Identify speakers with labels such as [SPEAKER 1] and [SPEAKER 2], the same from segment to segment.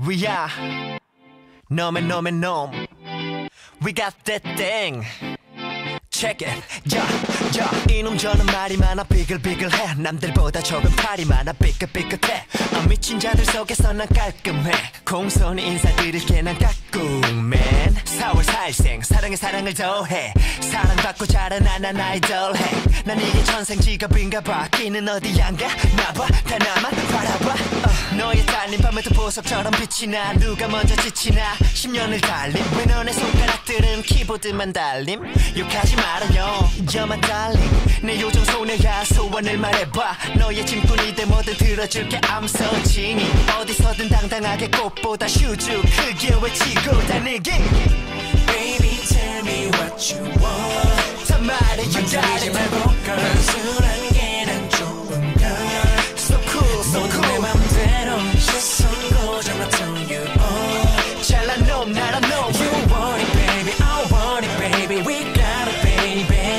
[SPEAKER 1] We are 놈의 놈. We got that thing. Check it, 이놈 저놈 말이 많아 비글비글해. 남들보다 조금 팔이 많아 삐끗삐끗해. 미친 자들 속에서 난 깔끔해. 공손히 인사드릴게 난 까꿍맨. 4월 4일생 사랑에 사랑을 더해. 사랑받고 자라난 난 아이돌해. 난 이게 천생직업인가 봐. 끼는 어디 안가 나봐 다 나만 바라봐. 너의 달린 밤에도 보석처럼 빛이 나. 누가 먼저 지치나 10년을 달림. 왜 너네 손가락들은 키보드만 달림. 욕하지 말아요 You're my darling. 내 요정 소녀야 소원을 말해봐. 너의 짐꾼이 돼 뭐든 들어줄게 I'm so genie. 어디서든 당당하게 꽃보다 슈즈 크게 외치고 다니기.
[SPEAKER 2] Baby tell me what you want.
[SPEAKER 1] 다 말해 you got
[SPEAKER 2] 만지지
[SPEAKER 1] it.
[SPEAKER 2] 말고 단순한 게 난 좋은가.
[SPEAKER 1] So cool so
[SPEAKER 2] 너는 내
[SPEAKER 1] cool.
[SPEAKER 2] 맘대로 시선 고정 I tell you all.
[SPEAKER 1] 잘난 놈 나란 놈.
[SPEAKER 2] You want it baby I want it baby We got it baby.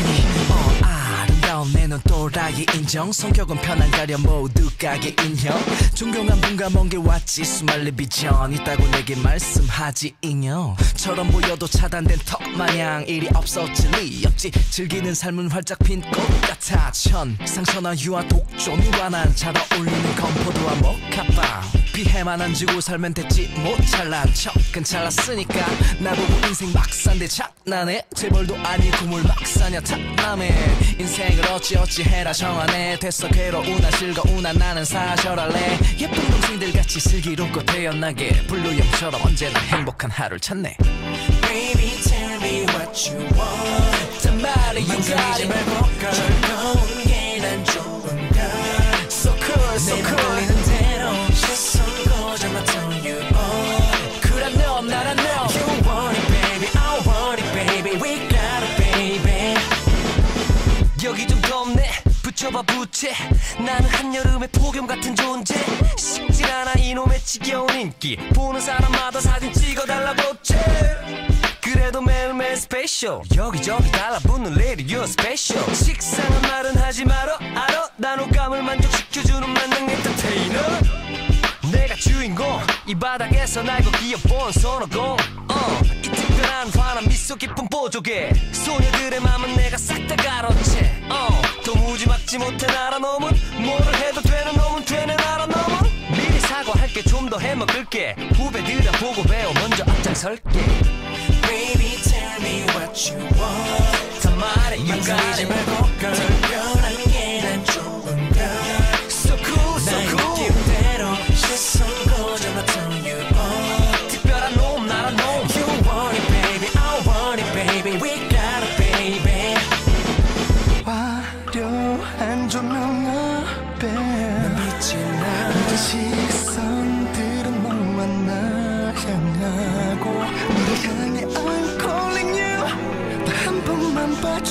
[SPEAKER 2] 아름다운 내 눈 또라이 인정. 성격은 편안 가려 모두 가게 인형. 존경한 분과 먼 게 왔지 수말리 비전 있다고 내게 말씀하지 인형처럼 보여도 차단된 턱 마냥 일이 없었지 리 없지. 즐기는 삶은 활짝 핀 꽃 같아. 상처나 유아 독존과 난 잘 어울리는 건포도와 모카빵. 피해만 안 주고 살면 됐지 못 잘난 척은 잘났으니까 나보고 인생 막 산대 장난해. 재벌도 아닌 구물 막 사냐 탐남해. 인생을 어찌 해라 정하네. 됐어 괴로우나 즐거우나 나는 사절할래. 예쁜 동생들 같이 슬기롭고 태연하게 블루형처럼 언제나 행복한 하루를 찾네. Baby tell me what you want.
[SPEAKER 1] 다 말해 you got
[SPEAKER 2] 만지지
[SPEAKER 1] it.
[SPEAKER 2] 말고 즐거운 게 난 좋은가.
[SPEAKER 1] So cool so
[SPEAKER 2] 내
[SPEAKER 1] cool.
[SPEAKER 2] 걸리는 대로 시선 고정 I tell you all.
[SPEAKER 1] 그런 놈 나란 놈.
[SPEAKER 2] You want it baby I want it baby We got it baby.
[SPEAKER 1] 여기 좀 덥네 붙여봐 부채. 나는 한여름의 폭염 같은 존재. 식질 않아 이놈의 지겨운 인기. 보는 사람마다 사진 찍어달라고 째. 그래도 매일매일 스페셜. 여기저기 달라붙는 lady you're special. 식상한 말은 하지 말어 알아. 난 호감을 만족시켜주는 만능 엔터테이너. 내가 주인공 이 바닥에서 날고 기어본 손오공. 이 특별한 환한 미소 깊은 보조개. 소녀들의 맘은 내가 싹 다 가로채. 도무지 막지 못해 나라 놈은. 뭐를 해도 되는 놈은 되네 나라 놈은. 미리 사과할게 좀 더 해먹을게. 후배들아 보고 배워 먼저 앞장설게.
[SPEAKER 2] Baby tell me what you want.
[SPEAKER 1] 다 말해 you got
[SPEAKER 2] 만지지
[SPEAKER 1] it.
[SPEAKER 2] 말고 특별한 게 난 좋은가.
[SPEAKER 1] So cool so
[SPEAKER 2] 나의
[SPEAKER 1] cool.
[SPEAKER 2] 느낌대로 시선 고정 I tell you all.
[SPEAKER 1] 특별한 놈 나란 놈.
[SPEAKER 2] You want it baby I want it baby We got it baby.
[SPEAKER 3] 화려한 조명 앞에
[SPEAKER 2] 빛이 나
[SPEAKER 3] 그 시선들은 너만 날 향하고 너를 향해 I'm calling you. 나 한 번만 봐줘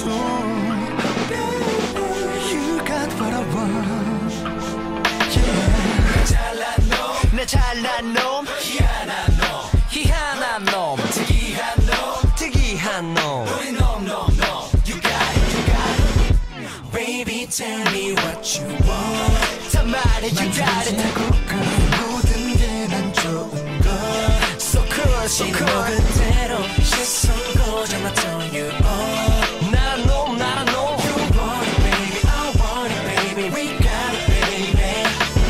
[SPEAKER 3] Baby You got what I want. Yeah.
[SPEAKER 2] 잘난 놈
[SPEAKER 1] 내 잘난 놈.
[SPEAKER 2] 희한한 놈
[SPEAKER 1] 희한한 놈.
[SPEAKER 2] 특이한 놈
[SPEAKER 1] 특이한 놈.
[SPEAKER 2] 우리 놈 You got it you got it. Baby tell me what you want.
[SPEAKER 1] 다 말해 you got it.
[SPEAKER 3] 모든 게 난 좋은 걸.
[SPEAKER 1] So cool so
[SPEAKER 2] 너
[SPEAKER 1] cool.
[SPEAKER 2] 그대로 시선 고정 I tell you all.
[SPEAKER 1] 나란 놈 나란 놈.
[SPEAKER 2] You want it baby I want it baby We got it baby.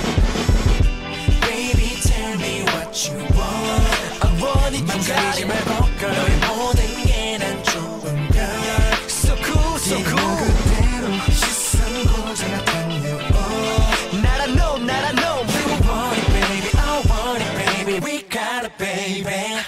[SPEAKER 2] Baby tell me what you want.
[SPEAKER 1] I want it you got
[SPEAKER 2] 만지지
[SPEAKER 1] it.
[SPEAKER 2] 말고 너의 모든 게 난 좋은가.
[SPEAKER 1] So cool so
[SPEAKER 3] 너
[SPEAKER 1] cool.
[SPEAKER 3] 그대로 시선 고정 I tell you all.
[SPEAKER 1] 나란 놈 나란 놈.
[SPEAKER 2] You want it baby I want it baby We got it baby.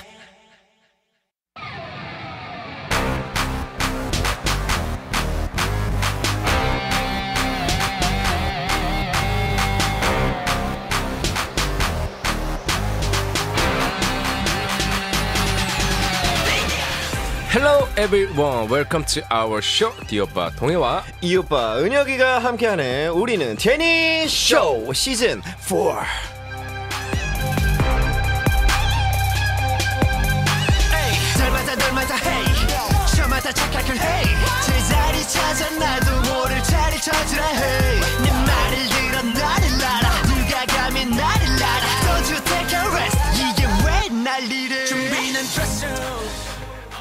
[SPEAKER 4] Hello everyone, welcome to our show. 디오빠 동해와
[SPEAKER 5] 이 오빠 은혁이가 함께하는 우리는 제니 쇼 시즌 4.
[SPEAKER 1] 덜마다 hey 저마다 착각을 hey 제자리 찾아 나도 모를 자리 찾으라 hey 내 말을 들어 나를 알아 누가 감히 나를 알아 Don't you take a rest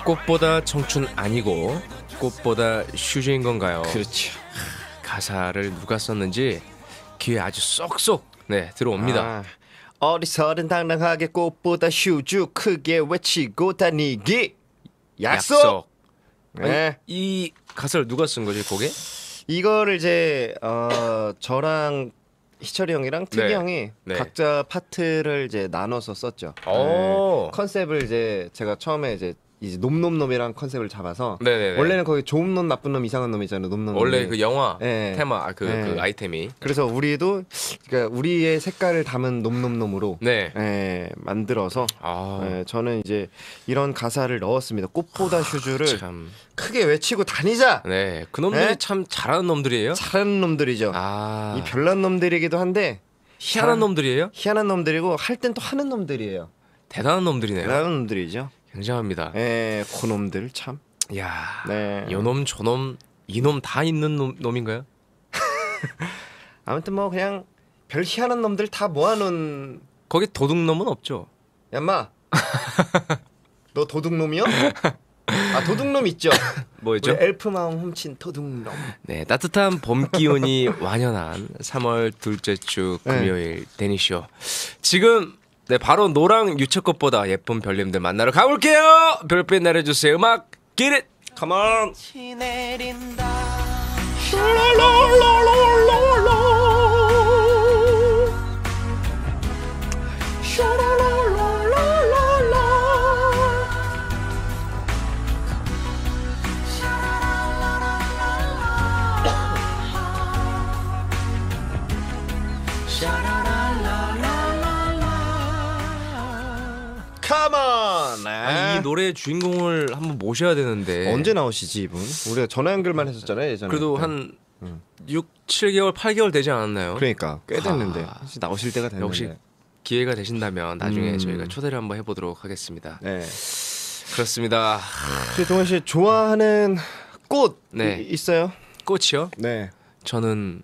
[SPEAKER 4] 꽃보다 청춘 아니고 꽃보다 슈즈인 건가요?
[SPEAKER 5] 그렇죠.
[SPEAKER 4] 가사를 누가 썼는지 귀에 아주 쏙쏙 네 들어옵니다.
[SPEAKER 5] 아, 어리서든 당당하게 꽃보다 슈즈 크게 외치고 다니기 약속. 네.
[SPEAKER 4] 아니, 이 가사를 누가 쓴 거지 곡에?
[SPEAKER 5] 이거를 이제 저랑 희철이 형이랑 특이
[SPEAKER 4] 네.
[SPEAKER 5] 형이
[SPEAKER 4] 네.
[SPEAKER 5] 각자 파트를 이제 나눠서 썼죠.
[SPEAKER 4] 오.
[SPEAKER 5] 컨셉을 이제 제가 처음에 이제 놈놈놈이랑 컨셉을 잡아서
[SPEAKER 4] 네네네.
[SPEAKER 5] 원래는 거기 좋은 놈 나쁜 놈 이상한 놈이잖아요. 놈놈
[SPEAKER 4] 원래 그 영화
[SPEAKER 5] 네.
[SPEAKER 4] 테마 그
[SPEAKER 5] 네.
[SPEAKER 4] 아이템이
[SPEAKER 5] 그래서 우리도 그러니까 우리의 색깔을 담은 놈놈놈으로
[SPEAKER 4] 네.
[SPEAKER 5] 만들어서
[SPEAKER 4] 아,
[SPEAKER 5] 저는 이제 이런 가사를 넣었습니다. 꽃보다 슈즈를
[SPEAKER 4] 참.
[SPEAKER 5] 크게 외치고 다니자.
[SPEAKER 4] 네. 그놈들이
[SPEAKER 5] 네?
[SPEAKER 4] 참 잘하는 놈들이에요.
[SPEAKER 5] 잘하는 놈들이죠.
[SPEAKER 4] 아.
[SPEAKER 5] 이 별난 놈들이기도 한데
[SPEAKER 4] 희한한 놈들이에요?
[SPEAKER 5] 희한한 놈들이고 할 땐 또 하는 놈들이에요.
[SPEAKER 4] 대단한 놈들이네요.
[SPEAKER 5] 대단한 놈들이죠.
[SPEAKER 4] 굉장합니다.
[SPEAKER 5] 그놈들 참.
[SPEAKER 4] 야.
[SPEAKER 5] 네.
[SPEAKER 4] 요놈 저놈 이놈 다 있는 놈인가요?
[SPEAKER 5] 아무튼 뭐 그냥 별 희한한 놈들 다 모아놓은.
[SPEAKER 4] 거기 도둑놈은 없죠.
[SPEAKER 5] 야마. 너 도둑놈이요? 아 도둑놈 있죠.
[SPEAKER 4] 뭐였죠?
[SPEAKER 5] 우리 엘프 마음 훔친 도둑놈.
[SPEAKER 4] 네, 따뜻한 봄 기운이 완연한 3월 둘째 주 금요일 데니쇼. 지금 네 바로 노랑 유채꽃보다 예쁜 별님들 만나러 가볼게요. 별빛 내려주세요. 음악 기릿.
[SPEAKER 5] Come on. Come on.
[SPEAKER 4] 아, 이 노래의 주인공을 한번 모셔야 되는데
[SPEAKER 5] 언제 나오시지 이분? 우리가 전화 연결만 했었잖아요 예전에.
[SPEAKER 4] 그래도 한 6, 7개월, 8개월 되지 않았나요?
[SPEAKER 5] 그러니까 꽤 됐는데 혹시 나오실 때가 됐는데.
[SPEAKER 4] 역시 기회가 되신다면 나중에 저희가 초대를 한번 해보도록 하겠습니다.
[SPEAKER 5] 네.
[SPEAKER 4] 그렇습니다.
[SPEAKER 5] 동원 씨 좋아하는 꽃
[SPEAKER 4] 네.
[SPEAKER 5] 있어요?
[SPEAKER 4] 꽃이요?
[SPEAKER 5] 네.
[SPEAKER 4] 저는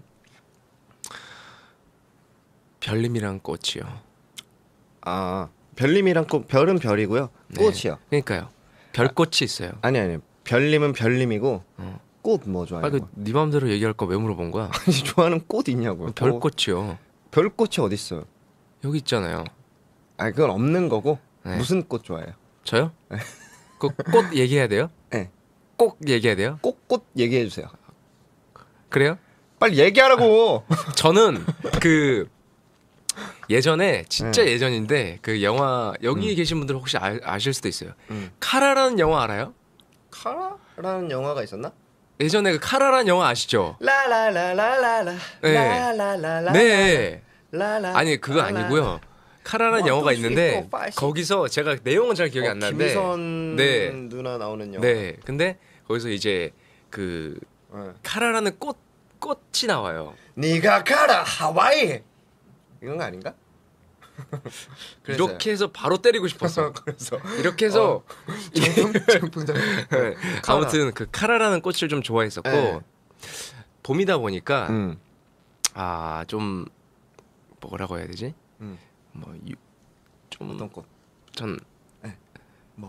[SPEAKER 4] 별님이랑 꽃이요.
[SPEAKER 5] 아 별님이랑 꽃 별은 별이고요.
[SPEAKER 4] 네.
[SPEAKER 5] 꽃이요.
[SPEAKER 4] 그러니까요. 별꽃이 있어요.
[SPEAKER 5] 아니 별님은 별님이고 꽃 뭐 좋아해요?
[SPEAKER 4] 아, 네 마음대로 얘기할 거 왜 물어본 거야?
[SPEAKER 5] 아니 좋아하는 꽃 있냐고요?
[SPEAKER 4] 별꽃이요.
[SPEAKER 5] 별꽃이 어디 있어요?
[SPEAKER 4] 여기 있잖아요.
[SPEAKER 5] 아 그건 없는 거고
[SPEAKER 4] 네.
[SPEAKER 5] 무슨 꽃 좋아해요?
[SPEAKER 4] 저요? 그 꽃 얘기해야 돼요?
[SPEAKER 5] 네.
[SPEAKER 4] 꼭 얘기해야 돼요?
[SPEAKER 5] 꽃 얘기해 주세요.
[SPEAKER 4] 그래요?
[SPEAKER 5] 빨리 얘기하라고.
[SPEAKER 4] 저는 그 예전에 진짜 예전인데 그 영화 여기 계신 분들 혹시 아실 수도 있어요. 카라라는 영화 알아요?
[SPEAKER 5] 카라라는 영화가 있었나?
[SPEAKER 4] 예전에 그 카라라는 영화 아시죠?
[SPEAKER 5] 라라라라라라
[SPEAKER 4] 네.
[SPEAKER 5] 라라라라라
[SPEAKER 4] 네.
[SPEAKER 5] 라라
[SPEAKER 4] 아니 그거 아니고요. 카라라는
[SPEAKER 5] One,
[SPEAKER 4] 영화가
[SPEAKER 5] two, three,
[SPEAKER 4] 있는데
[SPEAKER 5] four, five, six.
[SPEAKER 4] 거기서 제가 내용은 잘 기억이 안 나는데
[SPEAKER 5] 김희선
[SPEAKER 4] 네.
[SPEAKER 5] 누나 나오는 영화.
[SPEAKER 4] 네. 근데 거기서 이제 그
[SPEAKER 5] 네.
[SPEAKER 4] 카라라는 꽃이 나와요.
[SPEAKER 5] 네가 가라 하와이 이런 거 아닌가? 그래서요.
[SPEAKER 4] 이렇게 해서 바로 때리고 싶었어.
[SPEAKER 5] 그래서
[SPEAKER 4] 이렇게 해서
[SPEAKER 5] 정풍장
[SPEAKER 4] 네. 아무튼 그 카라라는 꽃을 좀 좋아했었고
[SPEAKER 5] 네.
[SPEAKER 4] 봄이다 보니까 아 좀 뭐라고 해야 되지? 좀
[SPEAKER 5] 어떤 꽃?
[SPEAKER 4] 전
[SPEAKER 5] 네. 뭐?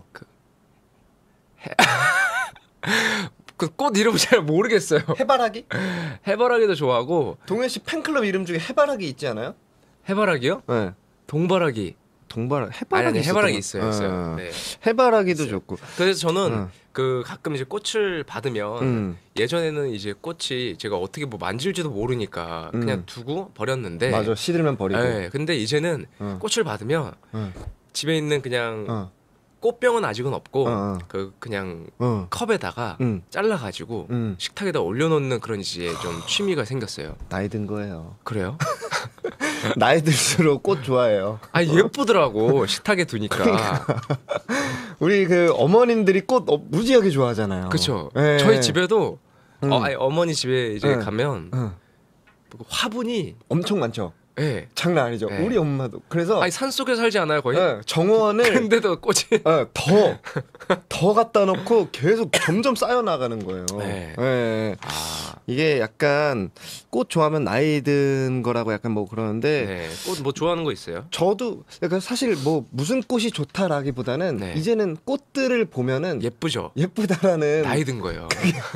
[SPEAKER 4] 그 꽃 이름 잘 모르겠어요.
[SPEAKER 5] 해바라기?
[SPEAKER 4] 해바라기도 좋아하고
[SPEAKER 5] 동현 씨 팬클럽 이름 중에 해바라기 있지 않아요?
[SPEAKER 4] 해바라기요?
[SPEAKER 5] 네.
[SPEAKER 4] 동바라기.
[SPEAKER 5] 해바라기
[SPEAKER 4] 아니, 해바라기
[SPEAKER 5] 있었던
[SPEAKER 4] 있어요. 네.
[SPEAKER 5] 해바라기도 좋고.
[SPEAKER 4] 그래서 저는 그 가끔 이제 꽃을 받으면 예전에는 이제 꽃이 제가 어떻게 뭐 만질지도 모르니까 그냥 두고 버렸는데
[SPEAKER 5] 맞아 시들면 버리고.
[SPEAKER 4] 네, 근데 이제는 꽃을 받으면 집에 있는 그냥 꽃병은 아직은 없고 그 그냥 컵에다가 잘라가지고 식탁에다 올려놓는 그런 이제 좀 취미가 생겼어요.
[SPEAKER 5] 나이 든 거예요.
[SPEAKER 4] 그래요?
[SPEAKER 5] 나이 들수록 꽃 좋아해요.
[SPEAKER 4] 아 예쁘더라고 식탁에 두니까.
[SPEAKER 5] 우리 그 어머님들이 꽃 무지하게 좋아하잖아요.
[SPEAKER 4] 그렇죠.
[SPEAKER 5] 네.
[SPEAKER 4] 저희 집에도 아니, 어머니 집에 이제 가면 화분이
[SPEAKER 5] 엄청 많죠.
[SPEAKER 4] 네.
[SPEAKER 5] 장난 아니죠.
[SPEAKER 4] 네.
[SPEAKER 5] 우리 엄마도. 그래서
[SPEAKER 4] 아니 산속에 살지 않아요 거의?
[SPEAKER 5] 네, 정원을
[SPEAKER 4] 근데도 꽃이
[SPEAKER 5] 더 갖다 놓고 계속 점점 쌓여 나가는 거예요.
[SPEAKER 4] 네.
[SPEAKER 5] 네.
[SPEAKER 4] 아
[SPEAKER 5] 이게 약간 꽃 좋아하면 나이 든 거라고 약간 뭐 그러는데
[SPEAKER 4] 네. 꽃 뭐 좋아하는 거 있어요?
[SPEAKER 5] 저도 약간 사실 뭐 무슨 꽃이 좋다라기보다는
[SPEAKER 4] 네.
[SPEAKER 5] 이제는 꽃들을 보면은
[SPEAKER 4] 예쁘죠.
[SPEAKER 5] 예쁘다라는
[SPEAKER 4] 나이 든 거예요.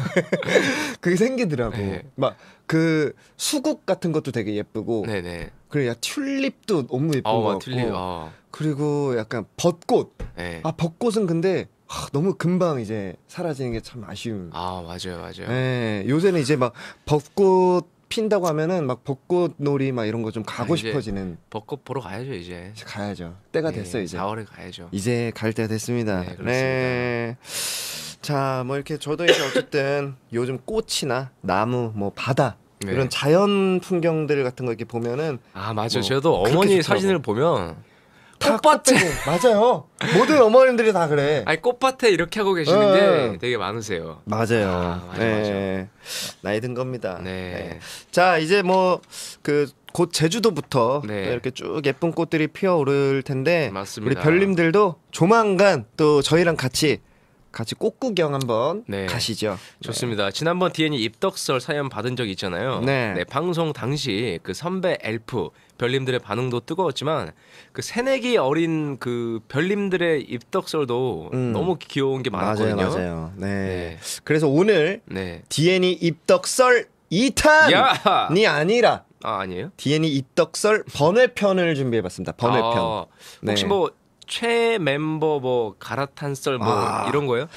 [SPEAKER 5] 그게 생기더라고.
[SPEAKER 4] 네.
[SPEAKER 5] 막 그 수국 같은 것도 되게 예쁘고
[SPEAKER 4] 네네.
[SPEAKER 5] 그리고 야 튤립도 너무 예쁜 거 같고
[SPEAKER 4] 틀리.
[SPEAKER 5] 그리고 약간 벚꽃.
[SPEAKER 4] 네.
[SPEAKER 5] 아 벚꽃은 근데 너무 금방 이제 사라지는 게 참 아쉬운.
[SPEAKER 4] 맞아요.
[SPEAKER 5] 네, 요새는 이제 막 벚꽃 핀다고 하면은 막 벚꽃 놀이 막 이런 거 좀 가고
[SPEAKER 4] 이제
[SPEAKER 5] 싶어지는.
[SPEAKER 4] 벚꽃 보러 가야죠 이제.
[SPEAKER 5] 이제 가야죠. 때가 됐어요 이제.
[SPEAKER 4] 4월에 가야죠.
[SPEAKER 5] 이제 갈 때가 됐습니다.
[SPEAKER 4] 네, 그렇습니다.
[SPEAKER 5] 네. 자, 뭐 이렇게 저도 이제 어쨌든 요즘 꽃이나 나무, 뭐 바다
[SPEAKER 4] 네.
[SPEAKER 5] 이런 자연 풍경들 같은 거 이렇게 보면은
[SPEAKER 4] 맞아요.
[SPEAKER 5] 뭐
[SPEAKER 4] 저도
[SPEAKER 5] 그렇게
[SPEAKER 4] 어머니
[SPEAKER 5] 좋더라고.
[SPEAKER 4] 사진을 보면
[SPEAKER 5] 다
[SPEAKER 4] 꽃밭에
[SPEAKER 5] 꽃배고. 맞아요. 모든 어머님들이 다 그래.
[SPEAKER 4] 아니 꽃밭에 이렇게 하고 계시는
[SPEAKER 5] 네.
[SPEAKER 4] 게 되게 많으세요.
[SPEAKER 5] 맞아요.
[SPEAKER 4] 맞아.
[SPEAKER 5] 나이 든 겁니다.
[SPEAKER 4] 네.
[SPEAKER 5] 자, 이제 뭐 그 곧 제주도부터
[SPEAKER 4] 네.
[SPEAKER 5] 또 이렇게 쭉 예쁜 꽃들이 피어오를 텐데
[SPEAKER 4] 맞습니다.
[SPEAKER 5] 우리 별님들도 조만간 또 저희랑 같이 꽃 구경 한번
[SPEAKER 4] 네.
[SPEAKER 5] 가시죠.
[SPEAKER 4] 좋습니다. 지난번 DN이 입덕설 사연 받은 적 있잖아요.
[SPEAKER 5] 네.
[SPEAKER 4] 방송 당시 그 선배 엘프 별님들의 반응도 뜨거웠지만 그 새내기 어린 그 별님들의 입덕설도 너무 귀여운 게 많았거든요.
[SPEAKER 5] 맞아요. 네.
[SPEAKER 4] 네.
[SPEAKER 5] 그래서 오늘
[SPEAKER 4] 네.
[SPEAKER 5] DN이 입덕설 2탄이
[SPEAKER 4] 야!
[SPEAKER 5] 아니라
[SPEAKER 4] 아니에요?
[SPEAKER 5] DN이 입덕설 번외편을 준비해봤습니다. 번외편.
[SPEAKER 4] 혹시
[SPEAKER 5] 네.
[SPEAKER 4] 뭐 최 멤버 뭐 갈아탄 썰 뭐 이런 거예요?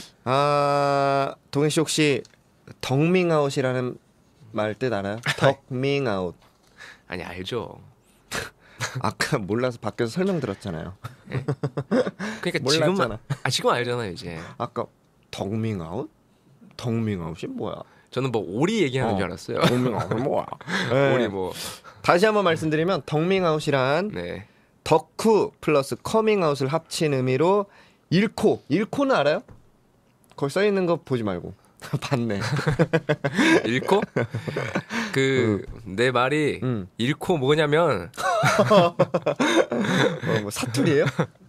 [SPEAKER 4] 아니면
[SPEAKER 5] 동현 씨 혹시 덕밍아웃이라는 말 뜻 알아요? 덕밍아웃.
[SPEAKER 4] 아니 알죠.
[SPEAKER 5] 아까 몰라서 밖에서 설명 들었잖아요.
[SPEAKER 4] 그러니까
[SPEAKER 5] 몰랐잖아.
[SPEAKER 4] 지금 알잖아요 이제.
[SPEAKER 5] 아까 덕밍아웃? 덕밍아웃이 뭐야?
[SPEAKER 4] 저는 뭐 오리 얘기하는 줄 알았어요.
[SPEAKER 5] 덕밍아웃이 뭐야? 네.
[SPEAKER 4] 오리 뭐.
[SPEAKER 5] 다시 한번 말씀드리면 덕밍아웃이란
[SPEAKER 4] 네.
[SPEAKER 5] 덕후 플러스 커밍아웃을 합친 의미로 일코는 알아요? 거기 써 있는 거 보지 말고 봤네.
[SPEAKER 4] 잃고 내 말이 잃고 뭐냐면
[SPEAKER 5] 뭐 사투리예요?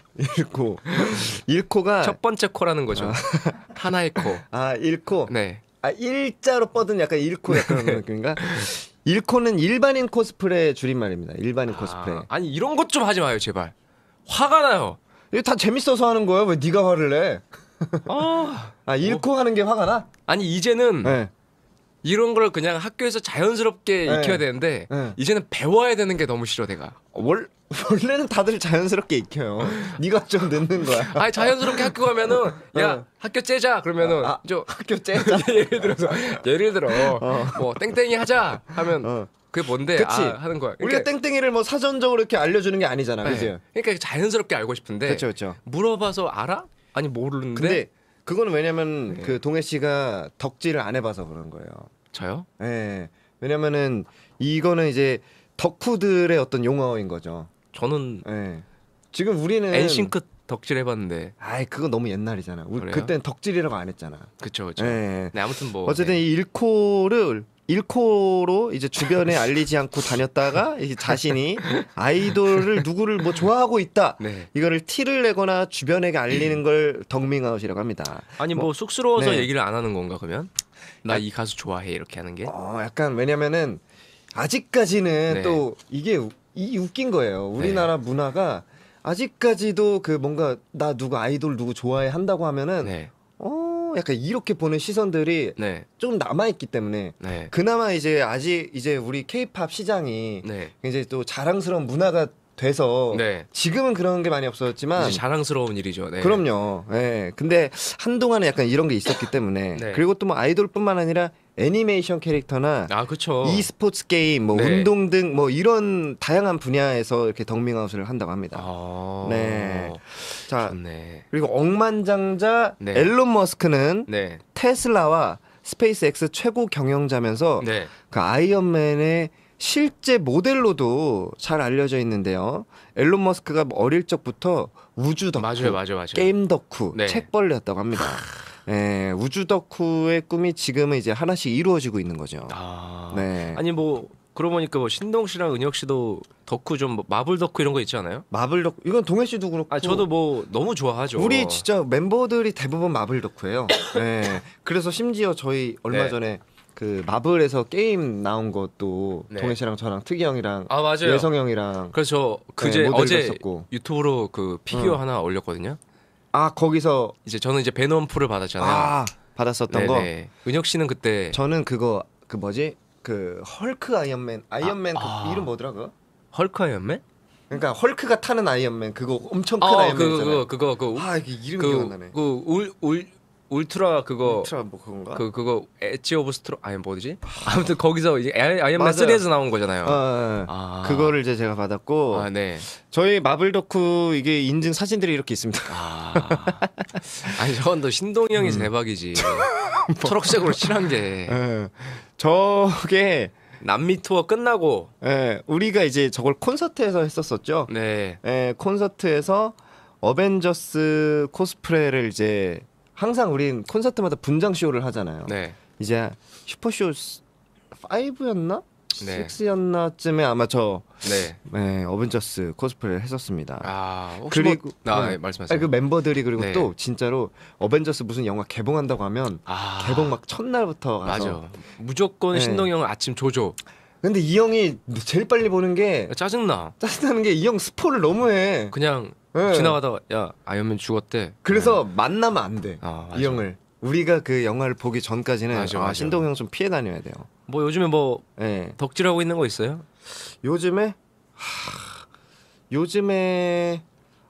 [SPEAKER 5] 일코가
[SPEAKER 4] 첫 번째 코라는 거죠. 하나의 코.
[SPEAKER 5] 일코.
[SPEAKER 4] 네.
[SPEAKER 5] 일자로 뻗은 약간 일코 약간 그런 느낌인가? 일코는 일반인 코스프레 줄임말입니다. 일반인 코스프레.
[SPEAKER 4] 아니 이런 것 좀 하지 마요 제발. 화가 나요.
[SPEAKER 5] 이거 다 재밌어서 하는 거야. 왜 네가 화를 내? 일코 하는 게 화가 나?
[SPEAKER 4] 아니 이제는
[SPEAKER 5] 네.
[SPEAKER 4] 이런 걸 그냥 학교에서 자연스럽게
[SPEAKER 5] 네.
[SPEAKER 4] 익혀야 되는데
[SPEAKER 5] 네.
[SPEAKER 4] 이제는 배워야 되는 게 너무 싫어 내가.
[SPEAKER 5] 원래는 다들 자연스럽게 익혀요. 네가 좀 늦는 거야.
[SPEAKER 4] 아니 자연스럽게 학교 가면은 야 학교 째자 그러면은 저
[SPEAKER 5] 학교 째자.
[SPEAKER 4] 예를 들어 뭐 땡땡이 하자 하면 그게 뭔데?
[SPEAKER 5] 그치.
[SPEAKER 4] 하는 거야.
[SPEAKER 5] 우리가 땡땡이를 뭐 사전적으로 이렇게 알려주는 게 아니잖아.
[SPEAKER 4] 네.
[SPEAKER 5] 그지?
[SPEAKER 4] 그러니까 자연스럽게 알고 싶은데
[SPEAKER 5] 그렇죠.
[SPEAKER 4] 물어봐서 알아? 아니 모르는데.
[SPEAKER 5] 근데 그거는 왜냐면
[SPEAKER 4] 네.
[SPEAKER 5] 그 동해 씨가 덕질을 안 해봐서 그런 거예요.
[SPEAKER 4] 저요?
[SPEAKER 5] 네. 왜냐면은 이거는 이제 덕후들의 어떤 용어인 거죠.
[SPEAKER 4] 저는
[SPEAKER 5] 네. 지금 우리는
[SPEAKER 4] 엔싱크 덕질 해봤는데.
[SPEAKER 5] 그거 너무 옛날이잖아.
[SPEAKER 4] 그래요?
[SPEAKER 5] 그땐 덕질이라고 안 했잖아.
[SPEAKER 4] 그쵸.
[SPEAKER 5] 네.
[SPEAKER 4] 네 아무튼 뭐
[SPEAKER 5] 어쨌든
[SPEAKER 4] 네.
[SPEAKER 5] 이 일코로 이제 주변에 알리지 않고 다녔다가 이제 자신이 아이돌을 누구를 뭐 좋아하고 있다.
[SPEAKER 4] 네.
[SPEAKER 5] 이거를 티를 내거나 주변에게 알리는 걸 덕밍아웃이라고 합니다.
[SPEAKER 4] 아니 뭐 쑥스러워서
[SPEAKER 5] 네.
[SPEAKER 4] 얘기를 안 하는 건가 그러면? 나 이 가수 좋아해 이렇게 하는 게?
[SPEAKER 5] 약간 왜냐면은 아직까지는
[SPEAKER 4] 네.
[SPEAKER 5] 또 이게 웃긴 거예요. 우리나라 문화가 아직까지도 그 뭔가 나 누구 아이돌 누구 좋아해 한다고 하면은
[SPEAKER 4] 네.
[SPEAKER 5] 약간 이렇게 보는 시선들이
[SPEAKER 4] 네.
[SPEAKER 5] 좀 남아있기 때문에
[SPEAKER 4] 네.
[SPEAKER 5] 그나마 이제 아직 이제 우리 케이팝 시장이
[SPEAKER 4] 네.
[SPEAKER 5] 이제 또 자랑스러운 문화가 돼서
[SPEAKER 4] 네.
[SPEAKER 5] 지금은 그런 게 많이 없었지만
[SPEAKER 4] 이제 자랑스러운 일이죠. 네.
[SPEAKER 5] 그럼요. 예. 근데 한동안은 약간 이런 게 있었기 때문에
[SPEAKER 4] 네.
[SPEAKER 5] 그리고 또 뭐 아이돌뿐만 아니라 애니메이션 캐릭터나
[SPEAKER 4] 그렇죠.
[SPEAKER 5] e스포츠 게임, 뭐
[SPEAKER 4] 네.
[SPEAKER 5] 운동 등 뭐 이런 다양한 분야에서 이렇게 덕밍아웃을 한다고 합니다. 네. 자,
[SPEAKER 4] 좋네.
[SPEAKER 5] 그리고 억만장자
[SPEAKER 4] 네.
[SPEAKER 5] 앨런 머스크는
[SPEAKER 4] 네.
[SPEAKER 5] 테슬라와 스페이스X 최고 경영자면서
[SPEAKER 4] 네.
[SPEAKER 5] 그 아이언맨의 실제 모델로도 잘 알려져 있는데요. 앨런 머스크가 어릴 적부터 우주 덕후,
[SPEAKER 4] 맞아요.
[SPEAKER 5] 게임 덕후,
[SPEAKER 4] 네.
[SPEAKER 5] 책벌레였다고 합니다. 우주 덕후의 꿈이 지금은 이제 하나씩 이루어지고 있는 거죠. 네.
[SPEAKER 4] 아니 뭐 그러고 보니까 뭐 신동 씨랑 은혁 씨도 덕후 좀 마블 덕후 이런 거 있지 않아요?
[SPEAKER 5] 마블 덕후 이건 동해 씨도 그렇고.
[SPEAKER 4] 저도 뭐 너무 좋아하죠.
[SPEAKER 5] 우리 진짜 멤버들이 대부분 마블 덕후예요. 네. 그래서 심지어 저희 얼마
[SPEAKER 4] 네.
[SPEAKER 5] 전에 그 마블에서 게임 나온 것도
[SPEAKER 4] 네.
[SPEAKER 5] 동해 씨랑 저랑 특이 형이랑
[SPEAKER 4] 아 맞아요.
[SPEAKER 5] 예성 형이랑
[SPEAKER 4] 그래서 그제
[SPEAKER 5] 모델
[SPEAKER 4] 어제
[SPEAKER 5] 했었고.
[SPEAKER 4] 유튜브로 그 피규어 하나 올렸거든요.
[SPEAKER 5] 아 거기서
[SPEAKER 4] 이제 저는 이제 베놈풀을 받았잖아요.
[SPEAKER 5] 아 받았었던 거.
[SPEAKER 4] 네네. 은혁 씨는 그때
[SPEAKER 5] 저는 그거 그 뭐지 그 헐크 아이언맨 그 이름 뭐더라 그거?
[SPEAKER 4] 헐크 아이언맨?
[SPEAKER 5] 그러니까 헐크가 타는 아이언맨 그거 엄청 큰 아이언맨이잖아요.
[SPEAKER 4] 그거
[SPEAKER 5] 아 이게 이름이 기억 안 나네.
[SPEAKER 4] 울트라 그거
[SPEAKER 5] 울트라 뭐 그건가?
[SPEAKER 4] 그거 엣지 오브 스트로 아니 뭐지? 아무튼 거기서 이제 아이언맨
[SPEAKER 5] 맞아요.
[SPEAKER 4] 3에서 나온 거잖아요.
[SPEAKER 5] 아, 그거를 이제 제가 받았고
[SPEAKER 4] 아, 네.
[SPEAKER 5] 저희 마블 덕후 이게 인증 사진들이 이렇게 있습니다.
[SPEAKER 4] 아니 저건 또 신동이 형이 대박이지. 초록색으로 칠한 게
[SPEAKER 5] 예. 저게
[SPEAKER 4] 남미 투어 끝나고
[SPEAKER 5] 예, 우리가 이제 저걸 콘서트에서 했었었죠.
[SPEAKER 4] 네.
[SPEAKER 5] 예, 콘서트에서 어벤져스 코스프레를 이제 항상 우린 콘서트마다 분장 쇼를 하잖아요.
[SPEAKER 4] 네.
[SPEAKER 5] 이제 슈퍼쇼 5였나?
[SPEAKER 4] 네.
[SPEAKER 5] 6였나쯤에 아마 저
[SPEAKER 4] 네.
[SPEAKER 5] 네, 어벤져스 코스프레를 했었습니다.
[SPEAKER 4] 아, 혹시
[SPEAKER 5] 그리고
[SPEAKER 4] 네, 말씀하세요.
[SPEAKER 5] 아니, 그 멤버들이 그리고
[SPEAKER 4] 네.
[SPEAKER 5] 또 진짜로 어벤져스 무슨 영화 개봉한다고 하면 개봉 막 첫날부터 가서
[SPEAKER 4] 맞아. 무조건
[SPEAKER 5] 네.
[SPEAKER 4] 신동이 형은 아침 조조.
[SPEAKER 5] 근데 이 형이 제일 빨리 보는 게
[SPEAKER 4] 짜증나.
[SPEAKER 5] 짜증나는 게 이 형 스포를 너무 해.
[SPEAKER 4] 그냥
[SPEAKER 5] 네.
[SPEAKER 4] 지나가다가 야 아이언맨 죽었대.
[SPEAKER 5] 그래서 만나면 안 돼.
[SPEAKER 4] 맞아.
[SPEAKER 5] 이 형을. 우리가 그 영화를 보기 전까지는
[SPEAKER 4] 맞아.
[SPEAKER 5] 신동 형 좀 피해 다녀야 돼요.
[SPEAKER 4] 뭐 요즘에 뭐
[SPEAKER 5] 네.
[SPEAKER 4] 덕질하고 있는 거 있어요?
[SPEAKER 5] 요즘에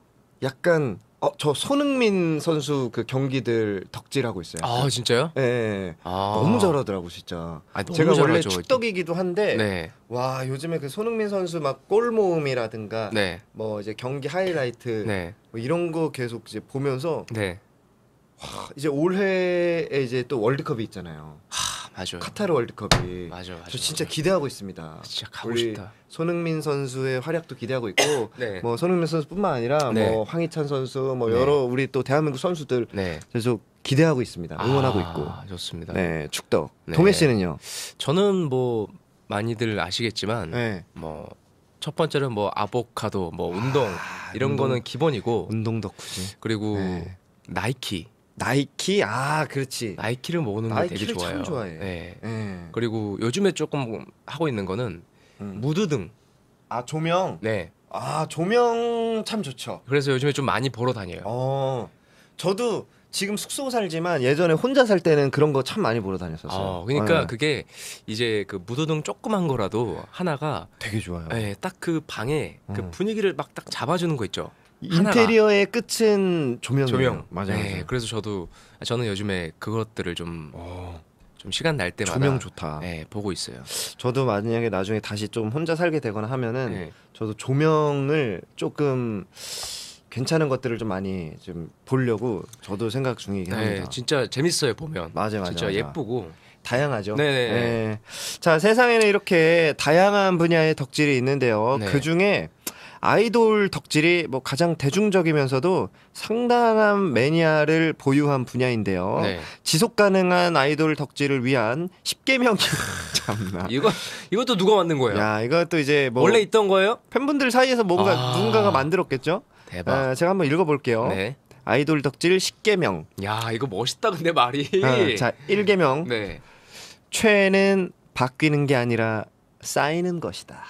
[SPEAKER 5] 약간 저 손흥민 선수 그 경기들 덕질하고 있어요.
[SPEAKER 4] 아 진짜요?
[SPEAKER 5] 네.
[SPEAKER 4] 아.
[SPEAKER 5] 너무 잘하더라고 진짜.
[SPEAKER 4] 아, 너무
[SPEAKER 5] 제가 원래
[SPEAKER 4] 잘하죠.
[SPEAKER 5] 축덕이기도 한데
[SPEAKER 4] 네.
[SPEAKER 5] 와 요즘에 그 손흥민 선수 막 골 모음이라든가
[SPEAKER 4] 네.
[SPEAKER 5] 뭐 이제 경기 하이라이트
[SPEAKER 4] 네.
[SPEAKER 5] 뭐 이런 거 계속 이제 보면서
[SPEAKER 4] 네.
[SPEAKER 5] 이제 올해에 이제 또 월드컵이 있잖아요.
[SPEAKER 4] 맞아요.
[SPEAKER 5] 카타르 월드컵이.
[SPEAKER 4] 맞아.
[SPEAKER 5] 저 진짜 기대하고 있습니다.
[SPEAKER 4] 진짜 가고
[SPEAKER 5] 우리
[SPEAKER 4] 싶다.
[SPEAKER 5] 손흥민 선수의 활약도 기대하고 있고
[SPEAKER 4] 네.
[SPEAKER 5] 뭐 손흥민 선수뿐만 아니라
[SPEAKER 4] 네.
[SPEAKER 5] 뭐 황희찬 선수 뭐
[SPEAKER 4] 네.
[SPEAKER 5] 여러 우리 또 대한민국 선수들
[SPEAKER 4] 네.
[SPEAKER 5] 계속 기대하고 있습니다. 응원하고 있고.
[SPEAKER 4] 좋습니다.
[SPEAKER 5] 네, 축덕.
[SPEAKER 4] 네.
[SPEAKER 5] 동해 씨는요?
[SPEAKER 4] 저는 뭐 많이들 아시겠지만
[SPEAKER 5] 네.
[SPEAKER 4] 뭐 첫 번째는 뭐 아보카도, 뭐 운동 이런
[SPEAKER 5] 운동.
[SPEAKER 4] 거는 기본이고
[SPEAKER 5] 운동 덕후지.
[SPEAKER 4] 그리고
[SPEAKER 5] 네.
[SPEAKER 4] 나이키.
[SPEAKER 5] 나이키 그렇지.
[SPEAKER 4] 나이키를 모으는 게 되게
[SPEAKER 5] 나이키를
[SPEAKER 4] 좋아요.
[SPEAKER 5] 참 좋아해.
[SPEAKER 4] 네.
[SPEAKER 5] 네.
[SPEAKER 4] 그리고 요즘에 조금 하고 있는 거는 무드등.
[SPEAKER 5] 조명.
[SPEAKER 4] 네.
[SPEAKER 5] 조명 참 좋죠.
[SPEAKER 4] 그래서 요즘에 좀 많이 보러 다녀요.
[SPEAKER 5] 저도 지금 숙소 살지만 예전에 혼자 살 때는 그런 거 참 많이 보러 다녔었어요.
[SPEAKER 4] 그러니까
[SPEAKER 5] 네.
[SPEAKER 4] 그게 이제 그 무드등 조그만 거라도 하나가
[SPEAKER 5] 되게 좋아요.
[SPEAKER 4] 네, 딱 그 방에 그 분위기를 막 딱 잡아주는 거 있죠.
[SPEAKER 5] 인테리어의 끝은 조명이에요.
[SPEAKER 4] 조명.
[SPEAKER 5] 맞아요.
[SPEAKER 4] 네,
[SPEAKER 5] 맞아요.
[SPEAKER 4] 그래서 저는 요즘에 그것들을 좀 시간 날 때마다
[SPEAKER 5] 조명 좋다.
[SPEAKER 4] 네, 보고 있어요.
[SPEAKER 5] 저도 만약에 나중에 다시 좀 혼자 살게 되거나 하면은
[SPEAKER 4] 네.
[SPEAKER 5] 저도 조명을 조금 괜찮은 것들을 좀 많이 좀 보려고 저도 생각 중이긴
[SPEAKER 4] 네,
[SPEAKER 5] 합니다.
[SPEAKER 4] 진짜 재밌어요 보면.
[SPEAKER 5] 맞아.
[SPEAKER 4] 진짜 예쁘고.
[SPEAKER 5] 다양하죠.
[SPEAKER 4] 네네.
[SPEAKER 5] 네. 자, 세상에는 이렇게 다양한 분야의 덕질이 있는데요.
[SPEAKER 4] 네.
[SPEAKER 5] 그 중에 아이돌 덕질이 뭐 가장 대중적이면서도 상당한 매니아를 보유한 분야인데요.
[SPEAKER 4] 네.
[SPEAKER 5] 지속 가능한 아이돌 덕질을 위한 10계명이 참나.
[SPEAKER 4] 이것도 누가 만든 거예요?
[SPEAKER 5] 야, 이것도 이제 뭐
[SPEAKER 4] 원래 있던 거예요?
[SPEAKER 5] 팬분들 사이에서 뭔가 누군가가 만들었겠죠?
[SPEAKER 4] 대박.
[SPEAKER 5] 제가 한번 읽어볼게요.
[SPEAKER 4] 네.
[SPEAKER 5] 아이돌 덕질 10계명.
[SPEAKER 4] 야, 이거 멋있다 근데 말이.
[SPEAKER 5] 자, 1계명.
[SPEAKER 4] 네.
[SPEAKER 5] 최애는 바뀌는 게 아니라 쌓이는 것이다.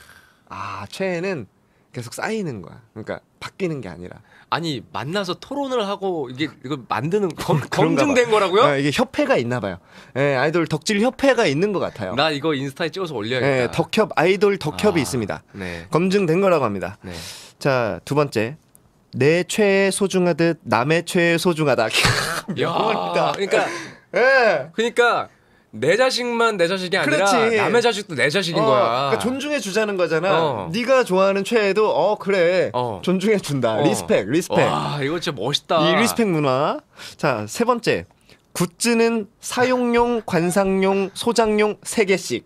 [SPEAKER 5] 최애는 계속 쌓이는 거야. 그러니까 바뀌는 게 아니라.
[SPEAKER 4] 아니 만나서 토론을 하고 이거 만드는
[SPEAKER 5] 그런가
[SPEAKER 4] 검증된
[SPEAKER 5] 봐.
[SPEAKER 4] 거라고요?
[SPEAKER 5] 이게 협회가 있나 봐요. 아이돌 덕질 협회가 있는 것 같아요.
[SPEAKER 4] 나 이거 인스타에 찍어서 올려야겠다.
[SPEAKER 5] 아이돌 덕협이 있습니다.
[SPEAKER 4] 네.
[SPEAKER 5] 검증된 거라고 합니다.
[SPEAKER 4] 네.
[SPEAKER 5] 자, 두 번째. 내 최애 소중하듯 남의 최애 소중하다.
[SPEAKER 4] 야,
[SPEAKER 5] 명언이다.
[SPEAKER 4] 그러니까 내 자식만 내 자식이 아니라
[SPEAKER 5] 그렇지.
[SPEAKER 4] 남의 자식도 내 자식인 거야.
[SPEAKER 5] 그러니까 존중해 주자는 거잖아.
[SPEAKER 4] 어.
[SPEAKER 5] 네가 좋아하는 최애도 그래.
[SPEAKER 4] 어.
[SPEAKER 5] 존중해 준다. 리스펙.
[SPEAKER 4] 와, 이거 진짜 멋있다.
[SPEAKER 5] 이 리스펙 문화. 자, 세 번째. 굿즈는 사용용, 관상용, 소장용 3개씩.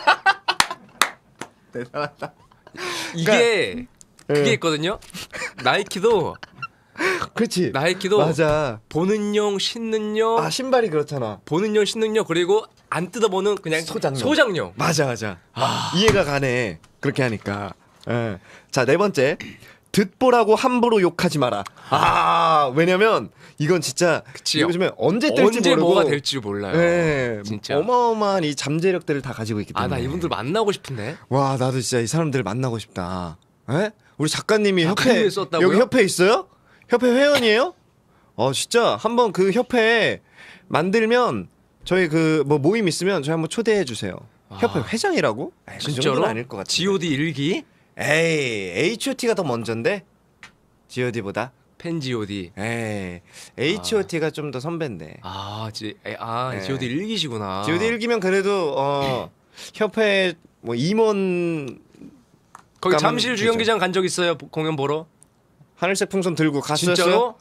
[SPEAKER 5] 대단하다.
[SPEAKER 4] 이게 그게
[SPEAKER 5] 예.
[SPEAKER 4] 있거든요. 나이키도
[SPEAKER 5] 그렇지.
[SPEAKER 4] 나이키도
[SPEAKER 5] 맞아.
[SPEAKER 4] 보는 용, 신는 용,
[SPEAKER 5] 신발이 그렇잖아.
[SPEAKER 4] 보는 용, 신는 용 그리고 안 뜯어보는 그냥 소장용.
[SPEAKER 5] 맞아. 이해가 가네. 그렇게 하니까. 자, 네 번째. 듣보라고 함부로 욕하지 마라. 왜냐면 이건 진짜
[SPEAKER 4] 그치.
[SPEAKER 5] 요즘에 언제 뜰지
[SPEAKER 4] 언제
[SPEAKER 5] 모르고
[SPEAKER 4] 뭐가 될지 몰라요.
[SPEAKER 5] 네,
[SPEAKER 4] 진짜.
[SPEAKER 5] 어마어마한 이 잠재력들을 다 가지고 있기 때문에.
[SPEAKER 4] 나 이분들 만나고 싶은데.
[SPEAKER 5] 와, 나도 진짜 이 사람들 만나고 싶다. 에? 우리 작가님이
[SPEAKER 4] 작가님이
[SPEAKER 5] 협회
[SPEAKER 4] 썼다고요?
[SPEAKER 5] 여기 협회 있어요? 협회 회원이에요? 진짜 한번 그 협회 만들면 저희 그 뭐 모임 있으면 저희 한번 초대해 주세요. 협회 회장이라고? 그
[SPEAKER 4] 진짜로?
[SPEAKER 5] 정도는 아닐 것 같아.
[SPEAKER 4] G.O.D 일기?
[SPEAKER 5] 에이, H.O.T.가 더 먼저인데 G.O.D보다.
[SPEAKER 4] 팬 G.O.D.
[SPEAKER 5] 에이, H.O.T.가 좀 더 선배인데. 네.
[SPEAKER 4] G.O.D 일기시구나.
[SPEAKER 5] G.O.D 일기면 그래도 협회 뭐 임원
[SPEAKER 4] 거기
[SPEAKER 5] 가면
[SPEAKER 4] 잠실
[SPEAKER 5] 되죠.
[SPEAKER 4] 주경기장 간 적 있어요? 공연 보러?
[SPEAKER 5] 하늘색 풍선 들고 갔었어요?
[SPEAKER 4] 진짜로?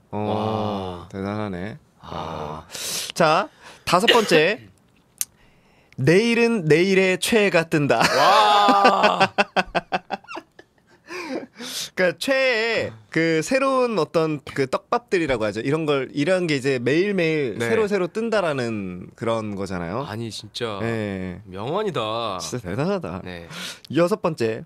[SPEAKER 5] 대단하네. 자, 5번째. 내일은 내일의 최애가 뜬다.
[SPEAKER 4] 와.
[SPEAKER 5] 그러니까 최애 그 새로운 어떤 그 떡밥들이라고 하죠. 이런 게 이제 매일매일
[SPEAKER 4] 네.
[SPEAKER 5] 새로 뜬다라는 그런 거잖아요.
[SPEAKER 4] 아니 진짜
[SPEAKER 5] 네.
[SPEAKER 4] 명언이다.
[SPEAKER 5] 진짜 대단하다.
[SPEAKER 4] 네.
[SPEAKER 5] 6번째.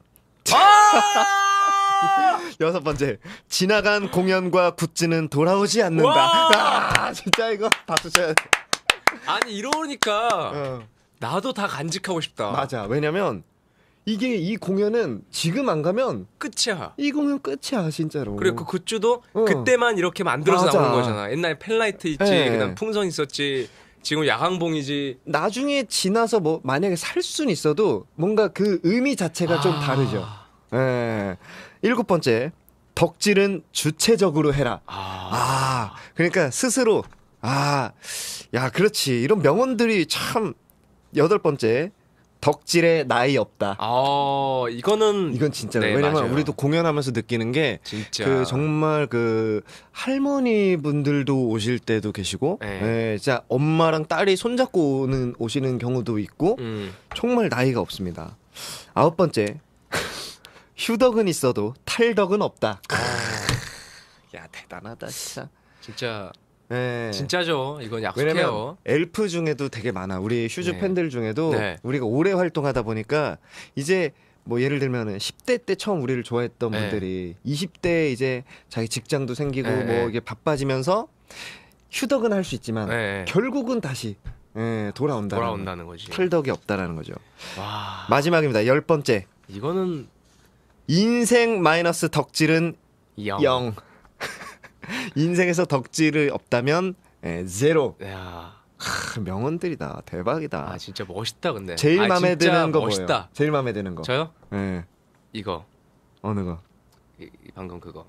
[SPEAKER 4] 아!
[SPEAKER 5] 6번째. 지나간 공연과 굿즈는 돌아오지 않는다. 진짜 이거 박수 쳐야 돼.
[SPEAKER 4] 아니 이러니까 나도 다 간직하고 싶다.
[SPEAKER 5] 맞아. 왜냐면 이 공연은 지금 안 가면
[SPEAKER 4] 끝이야.
[SPEAKER 5] 이 공연 끝이야 진짜로.
[SPEAKER 4] 그리고 그 굿즈도 그때만 이렇게 만들어서
[SPEAKER 5] 맞아.
[SPEAKER 4] 나오는 거잖아. 옛날에 펠라이트 있지,
[SPEAKER 5] 네.
[SPEAKER 4] 그다음 풍선 있었지, 지금 야광봉이지.
[SPEAKER 5] 나중에 지나서 뭐 만약에 살 수는 있어도 뭔가 그 의미 자체가 좀 다르죠. 예. 7번째. 덕질은 주체적으로 해라. 그러니까 스스로 야, 그렇지. 이런 명언들이 참. 8번째. 덕질에 나이 없다.
[SPEAKER 4] 이건
[SPEAKER 5] 진짜로.
[SPEAKER 4] 네,
[SPEAKER 5] 왜냐면
[SPEAKER 4] 맞아요.
[SPEAKER 5] 우리도 공연하면서 느끼는 게
[SPEAKER 4] 진짜
[SPEAKER 5] 그 정말 그 할머니 분들도 오실 때도 계시고,
[SPEAKER 4] 네.
[SPEAKER 5] 진짜 엄마랑 딸이 손잡고 오시는 경우도 있고, 정말 나이가 없습니다. 9번째. 휴덕은 있어도 탈덕은 없다. 야, 대단하다 진짜.
[SPEAKER 4] 진짜
[SPEAKER 5] 네.
[SPEAKER 4] 진짜죠. 이건 약속해요.
[SPEAKER 5] 왜냐면 엘프 중에도 되게 많아. 우리 슈즈
[SPEAKER 4] 네.
[SPEAKER 5] 팬들 중에도
[SPEAKER 4] 네.
[SPEAKER 5] 우리가 오래 활동하다 보니까 이제 뭐 예를 들면은 10대 때 처음 우리를 좋아했던
[SPEAKER 4] 네.
[SPEAKER 5] 분들이 20대 이제 자기 직장도 생기고
[SPEAKER 4] 네.
[SPEAKER 5] 뭐 이게 바빠지면서 휴덕은 할 수 있지만
[SPEAKER 4] 네.
[SPEAKER 5] 결국은 다시 돌아온다는
[SPEAKER 4] 거지.
[SPEAKER 5] 탈덕이 없다라는 거죠.
[SPEAKER 4] 와.
[SPEAKER 5] 마지막입니다. 10번째.
[SPEAKER 4] 이거는
[SPEAKER 5] 인생 마이너스 덕질은 0. 인생에서 덕질이 없다면 제로.
[SPEAKER 4] 야.
[SPEAKER 5] 명언들이다. 대박이다.
[SPEAKER 4] 진짜 멋있다 근데.
[SPEAKER 5] 제일 마음에
[SPEAKER 4] 진짜
[SPEAKER 5] 드는 거
[SPEAKER 4] 멋있다.
[SPEAKER 5] 뭐예요? 제일 마음에 드는 거.
[SPEAKER 4] 저요?
[SPEAKER 5] 네.
[SPEAKER 4] 이거.
[SPEAKER 5] 어느 거?
[SPEAKER 4] 방금 그거.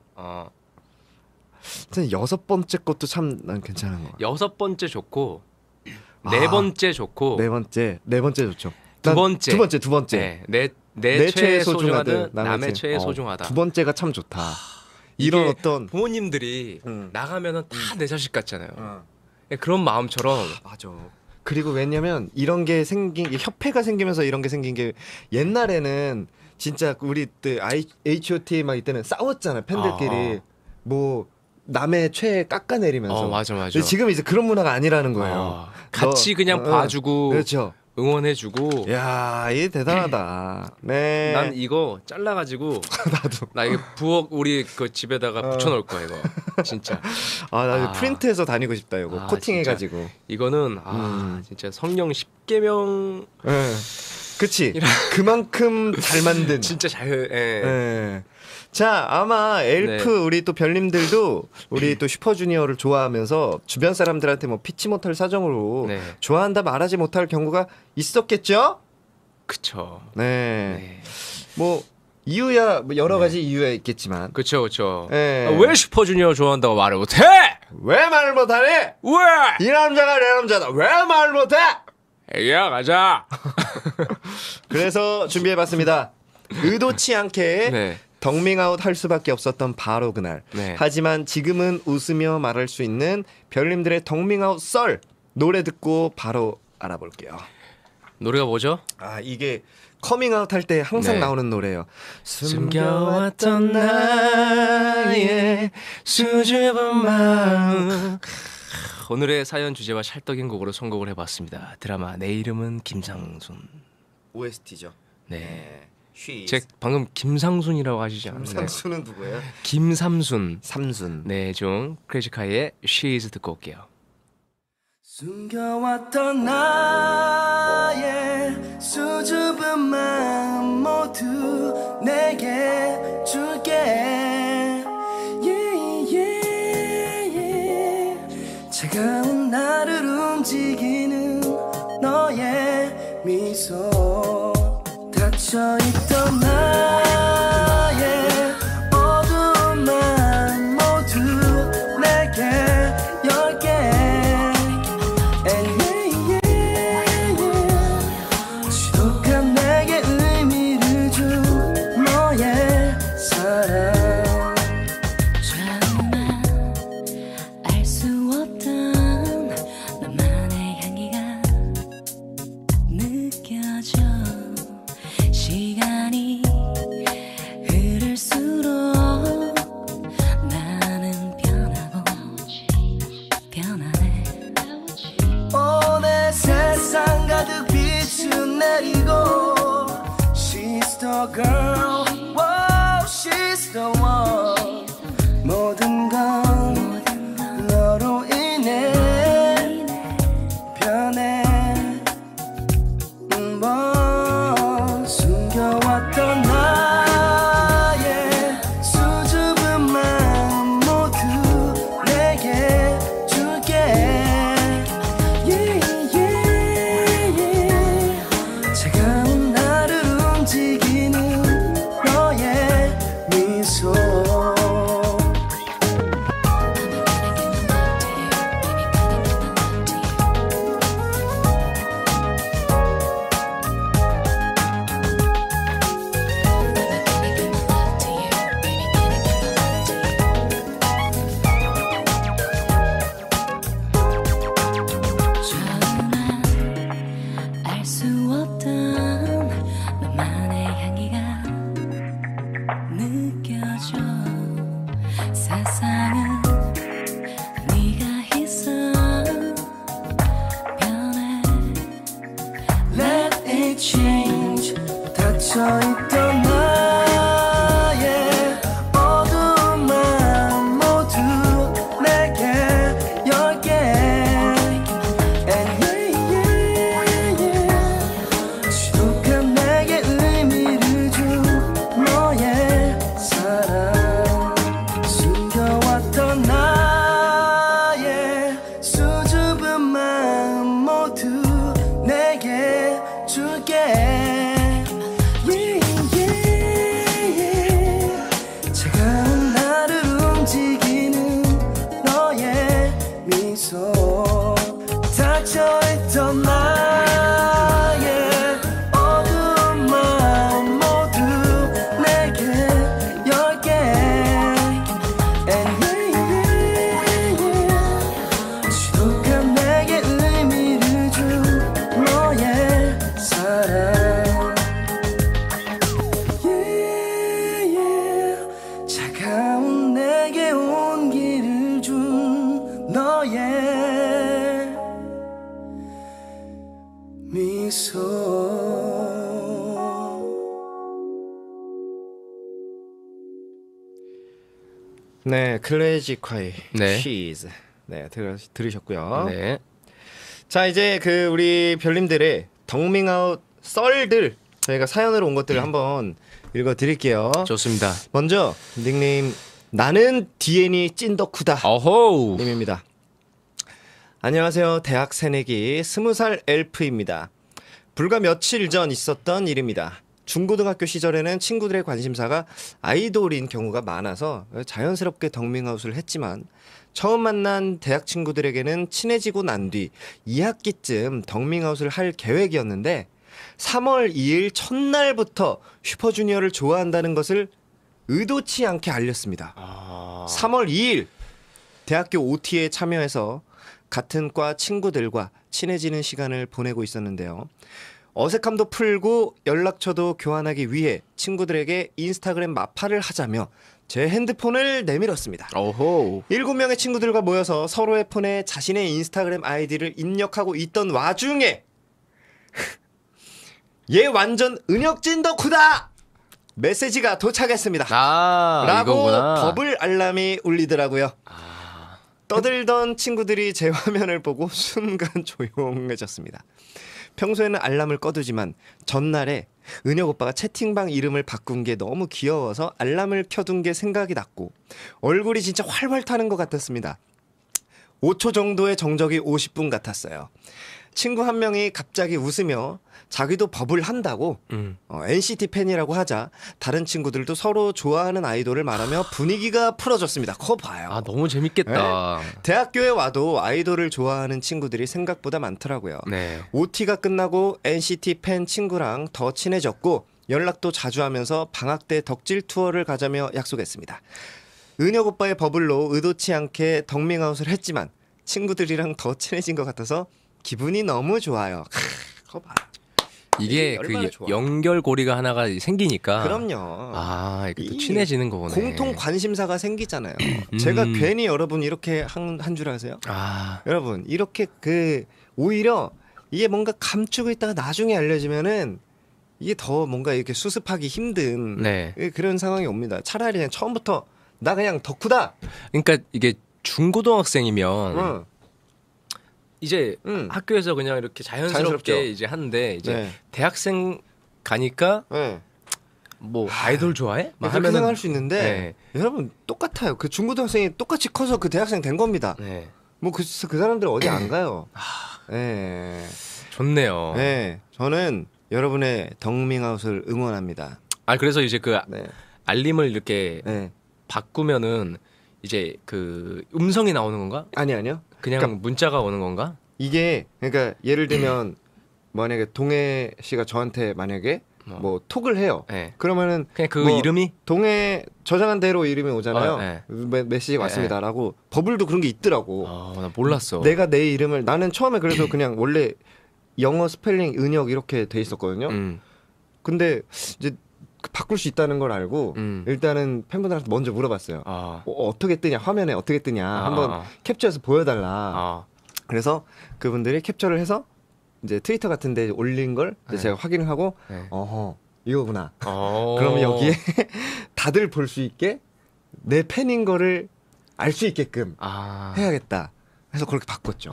[SPEAKER 5] 진짜 6번째 것도 참 난 괜찮은 거 같아.
[SPEAKER 4] 6번째 좋고 4번째 좋고
[SPEAKER 5] 네 번째 좋죠.
[SPEAKER 4] 두 번째.
[SPEAKER 5] 두 번째.
[SPEAKER 4] 네. 내 최애 소중하든
[SPEAKER 5] 남의
[SPEAKER 4] 남의 최애 소중하다.
[SPEAKER 5] 두 번째가 참 좋다. 이런
[SPEAKER 4] 이게
[SPEAKER 5] 어떤
[SPEAKER 4] 부모님들이 나가면은 다 내 자식 같잖아요. 그런 마음처럼.
[SPEAKER 5] 맞아. 그리고 왜냐면 이런 게 생긴 게 협회가 생기면서 이런 게 생긴 게 옛날에는 진짜 우리 때 H.O.T 막 이때는 싸웠잖아 팬들끼리 뭐 남의 최애 깎아내리면서.
[SPEAKER 4] 맞아.
[SPEAKER 5] 근데 지금 이제 그런 문화가 아니라는 거예요.
[SPEAKER 4] 같이 그냥 봐주고
[SPEAKER 5] 그렇죠.
[SPEAKER 4] 응원해주고.
[SPEAKER 5] 야, 이게 대단하다. 네.
[SPEAKER 4] 난 이거 잘라가지고
[SPEAKER 5] 나도.
[SPEAKER 4] 나 이거 부엌 우리 그 집에다가 붙여놓을 거야 이거. 진짜.
[SPEAKER 5] 나 이거 프린트해서 다니고 싶다 이거. 코팅해가지고.
[SPEAKER 4] 이거는 진짜 성령 10계명.
[SPEAKER 5] 네. 그치. 그만큼 잘 만든.
[SPEAKER 4] 진짜 잘.
[SPEAKER 5] 네. 자, 아마 엘프 우리 또 별님들도 우리 또 슈퍼주니어를 좋아하면서 주변 사람들한테 뭐 피치 못할 사정으로 좋아한다 말하지 못할 경우가 있었겠죠?
[SPEAKER 4] 그쵸.
[SPEAKER 5] 네. 뭐 이유야 뭐 여러 가지 이유가 있겠지만.
[SPEAKER 4] 그쵸.
[SPEAKER 5] 네.
[SPEAKER 4] 왜 슈퍼주니어 좋아한다고 말을 못해?
[SPEAKER 5] 왜 말을 못하니?
[SPEAKER 4] 왜?
[SPEAKER 5] 이 남자가 내 남자다. 왜 말을 못해?
[SPEAKER 4] 애기야 가자.
[SPEAKER 5] 그래서 준비해봤습니다. 의도치 않게 덕밍아웃 할 수밖에 없었던 바로 그날. 하지만 지금은 웃으며 말할 수 있는 별님들의 덕밍아웃 썰 노래 듣고 바로 알아볼게요.
[SPEAKER 4] 노래가 뭐죠?
[SPEAKER 5] 이게 커밍아웃 할 때 항상 나오는 노래예요.
[SPEAKER 4] 숨겨왔던 나의 수줍은 마음. 오늘의 사연 주제와 찰떡인 곡으로 선곡을 해봤습니다. 드라마 내 이름은 김상순.
[SPEAKER 5] OST죠.
[SPEAKER 4] 네. 제 방금 김상순이라고 하시지 않나요?
[SPEAKER 5] 삼순은 누구예요?
[SPEAKER 4] 김삼순.
[SPEAKER 5] 삼순.
[SPEAKER 4] 네, 중 크래식카의 She's 듣고 올게요.
[SPEAKER 2] 숨겨왔던 나의 수줍은 마음 모두 내게 줄게 yeah, yeah, yeah. 차가운 나를 움직이는 너의 미소 닫혀있던 나의 어두운 마음 모두 내게 열게 지독한 내게 의미를 준 너의 사랑
[SPEAKER 6] 처음만 알 수 없던 너만의 향기가 느껴져 시간이 흐를수록 나는 변하고 변하네
[SPEAKER 2] 오늘 세상 가득 빛을 내리고 She's the girl, wow, she's the one 모든 건 너로 인해 변해 숨겨왔던 나의 수줍은 마음 모두 내게 줄게 yeah, yeah, yeah. 차가운 나를 움직이는 너의 미소
[SPEAKER 6] 처음만 알 수 없던 너만의 향기가 느껴져 세상은 네가 있어 변해
[SPEAKER 2] Let it change 닫혀있던 나의 어두운 마음 모두 내게 열게 And yeah, yeah, yeah. 지독한 내게 의미를 준 너의 사랑 숨겨왔던 나의 수줍은 마음 모두 내게 줄게 yeah, yeah, yeah. 차가운 나를 움직이는 너의 미소 닫혀있던 나의 어두운 마음 모두 내게 열게 And yeah, yeah, yeah. 지독한 내게 의미를 준 너의 사랑 yeah, yeah. 차가운 내게 온기를 준 너의
[SPEAKER 5] 네, 클래식화의
[SPEAKER 4] 네.
[SPEAKER 5] She's. 네, 들으셨고요.
[SPEAKER 4] 네.
[SPEAKER 5] 자, 이제 그 우리 별님들의 덕밍아웃 썰들 저희가 사연으로 온 것들을 한번 읽어드릴게요.
[SPEAKER 4] 좋습니다.
[SPEAKER 5] 먼저 닉네임 나는 디엔이 찐덕후다
[SPEAKER 4] 어호우.
[SPEAKER 5] 님입니다. 안녕하세요. 대학 새내기 20살 엘프입니다. 불과 며칠 전 있었던 일입니다. 중고등학교 시절에는 친구들의 관심사가 아이돌인 경우가 많아서 자연스럽게 덕밍아웃을 했지만 처음 만난 대학 친구들에게는 친해지고 난 뒤 2학기쯤 덕밍아웃을 할 계획이었는데 3월 2일 첫날부터 슈퍼주니어를 좋아한다는 것을 의도치 않게 알렸습니다. 3월 2일 대학교 OT에 참여해서 같은 과 친구들과 친해지는 시간을 보내고 있었는데요. 어색함도 풀고 연락처도 교환하기 위해 친구들에게 인스타그램 마파를 하자며 제 핸드폰을 내밀었습니다.
[SPEAKER 4] 오호.
[SPEAKER 5] 7명의 친구들과 모여서 서로의 폰에 자신의 인스타그램 아이디를 입력하고 있던 와중에 얘 완전 은혁진 덕후다! 메시지가 도착했습니다.
[SPEAKER 4] 아,
[SPEAKER 5] 라고
[SPEAKER 4] 이거구나.
[SPEAKER 5] 버블 알람이 울리더라고요. 떠들던 친구들이 제 화면을 보고 순간 조용해졌습니다. 평소에는 알람을 꺼두지만 전날에 은혁 오빠가 채팅방 이름을 바꾼 게 너무 귀여워서 알람을 켜둔 게 생각이 났고 얼굴이 진짜 활활 타는 것 같았습니다. 5초 정도의 정적이 50분 같았어요. 친구 한 명이 갑자기 웃으며 자기도 버블 한다고 NCT 팬이라고 하자 다른 친구들도 서로 좋아하는 아이돌을 말하며 분위기가 풀어졌습니다. 그거 봐요.
[SPEAKER 4] 아, 너무 재밌겠다.
[SPEAKER 5] 대학교에 와도 아이돌을 좋아하는 친구들이 생각보다 많더라고요.
[SPEAKER 4] 네.
[SPEAKER 5] OT가 끝나고 NCT 팬 친구랑 더 친해졌고 연락도 자주 하면서 방학 때 덕질 투어를 가자며 약속했습니다. 은혁 오빠의 버블로 의도치 않게 덕밍아웃을 했지만 친구들이랑 더 친해진 것 같아서 기분이 너무 좋아요. 그거 봐.
[SPEAKER 4] 이게
[SPEAKER 5] 얼마나
[SPEAKER 4] 그
[SPEAKER 5] 좋아.
[SPEAKER 4] 연결고리가 하나가 생기니까.
[SPEAKER 5] 그럼요.
[SPEAKER 4] 아, 이렇게 또
[SPEAKER 5] 이
[SPEAKER 4] 친해지는 거네.
[SPEAKER 5] 공통 관심사가 생기잖아요. 제가 괜히 여러분 이렇게 한 줄 아세요?
[SPEAKER 4] 아,
[SPEAKER 5] 여러분 이렇게 오히려 이게 뭔가 감추고 있다가 나중에 알려지면은 이게 더 뭔가 이렇게 수습하기 힘든
[SPEAKER 4] 네.
[SPEAKER 5] 그런 상황이 옵니다. 차라리 그냥 처음부터 나 그냥 덕후다.
[SPEAKER 4] 그러니까 이게 중고등학생이면
[SPEAKER 5] 응.
[SPEAKER 4] 이제
[SPEAKER 5] 응.
[SPEAKER 4] 학교에서 그냥 이렇게 자연스럽게
[SPEAKER 5] 자연스럽죠.
[SPEAKER 4] 이제 하는데 이제
[SPEAKER 5] 네.
[SPEAKER 4] 대학생 가니까
[SPEAKER 5] 네.
[SPEAKER 4] 뭐 아이돌 좋아해? 막
[SPEAKER 5] 그렇게 생각할 수 있는데
[SPEAKER 4] 네.
[SPEAKER 5] 여러분 똑같아요. 그 중고등학생이 똑같이 커서 그 대학생 된 겁니다.
[SPEAKER 4] 네.
[SPEAKER 5] 뭐 그 사람들 어디 안 가요. 네.
[SPEAKER 4] 좋네요.
[SPEAKER 5] 네. 저는 여러분의 덕밍아웃을 응원합니다.
[SPEAKER 4] 아, 그래서 이제 그
[SPEAKER 5] 네.
[SPEAKER 4] 알림을 이렇게
[SPEAKER 5] 네.
[SPEAKER 4] 바꾸면은 이제 그 음성이 나오는 건가?
[SPEAKER 5] 아니요.
[SPEAKER 4] 그냥
[SPEAKER 5] 그러니까
[SPEAKER 4] 문자가 오는 건가?
[SPEAKER 5] 이게 그러니까 예를 들면 만약에 동해 씨가 저한테 만약에 뭐 톡을 해요.
[SPEAKER 4] 네.
[SPEAKER 5] 그러면은
[SPEAKER 4] 그냥 그
[SPEAKER 5] 뭐
[SPEAKER 4] 이름이
[SPEAKER 5] 동해 저장한 대로 이름이 오잖아요.
[SPEAKER 4] 네.
[SPEAKER 5] 메시지가 왔습니다라고 버블도 그런 게 있더라고.
[SPEAKER 4] 나 몰랐어.
[SPEAKER 5] 내가 내 이름을 나는 처음에 그래서 그냥 원래 영어 스펠링 은혁 이렇게 돼 있었거든요. 근데 이제 바꿀 수 있다는 걸 알고 일단은 팬분들한테 먼저 물어봤어요. 어떻게 뜨냐 화면에 어떻게 뜨냐 한번 캡처해서 보여달라. 그래서 그분들이 캡처를 해서 이제 트위터 같은데 올린 걸 이제 제가 확인을 하고 어허 이거구나. 그러면 여기에 다들 볼 수 있게 내 팬인 거를 알 수 있게끔 해야겠다. 해서 그렇게 바꿨죠.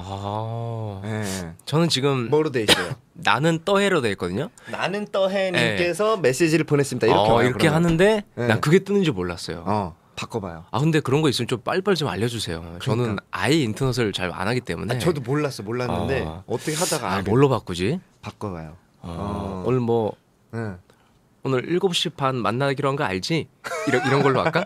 [SPEAKER 5] 네.
[SPEAKER 4] 저는 지금
[SPEAKER 5] 뭐로 돼 있어요?
[SPEAKER 4] 나는 떠해로 돼 있거든요.
[SPEAKER 5] 나는 떠해님께서 메시지를 보냈습니다. 이렇게 와요,
[SPEAKER 4] 이렇게
[SPEAKER 5] 그러면.
[SPEAKER 4] 하는데
[SPEAKER 5] 네.
[SPEAKER 4] 난 그게 뜨는 줄 몰랐어요.
[SPEAKER 5] 바꿔봐요.
[SPEAKER 4] 아, 근데 그런 거 있으면 좀 빨리빨리 좀 알려주세요. 저는 아예 인터넷을 잘 안 하기 때문에.
[SPEAKER 5] 저도 몰랐는데 어떻게 하다가
[SPEAKER 4] 뭘로 바꾸지?
[SPEAKER 5] 바꿔봐요.
[SPEAKER 4] 오늘 뭐
[SPEAKER 5] 네.
[SPEAKER 4] 오늘 7시 반 만나기로 한 거 알지? 이런 걸로 할까?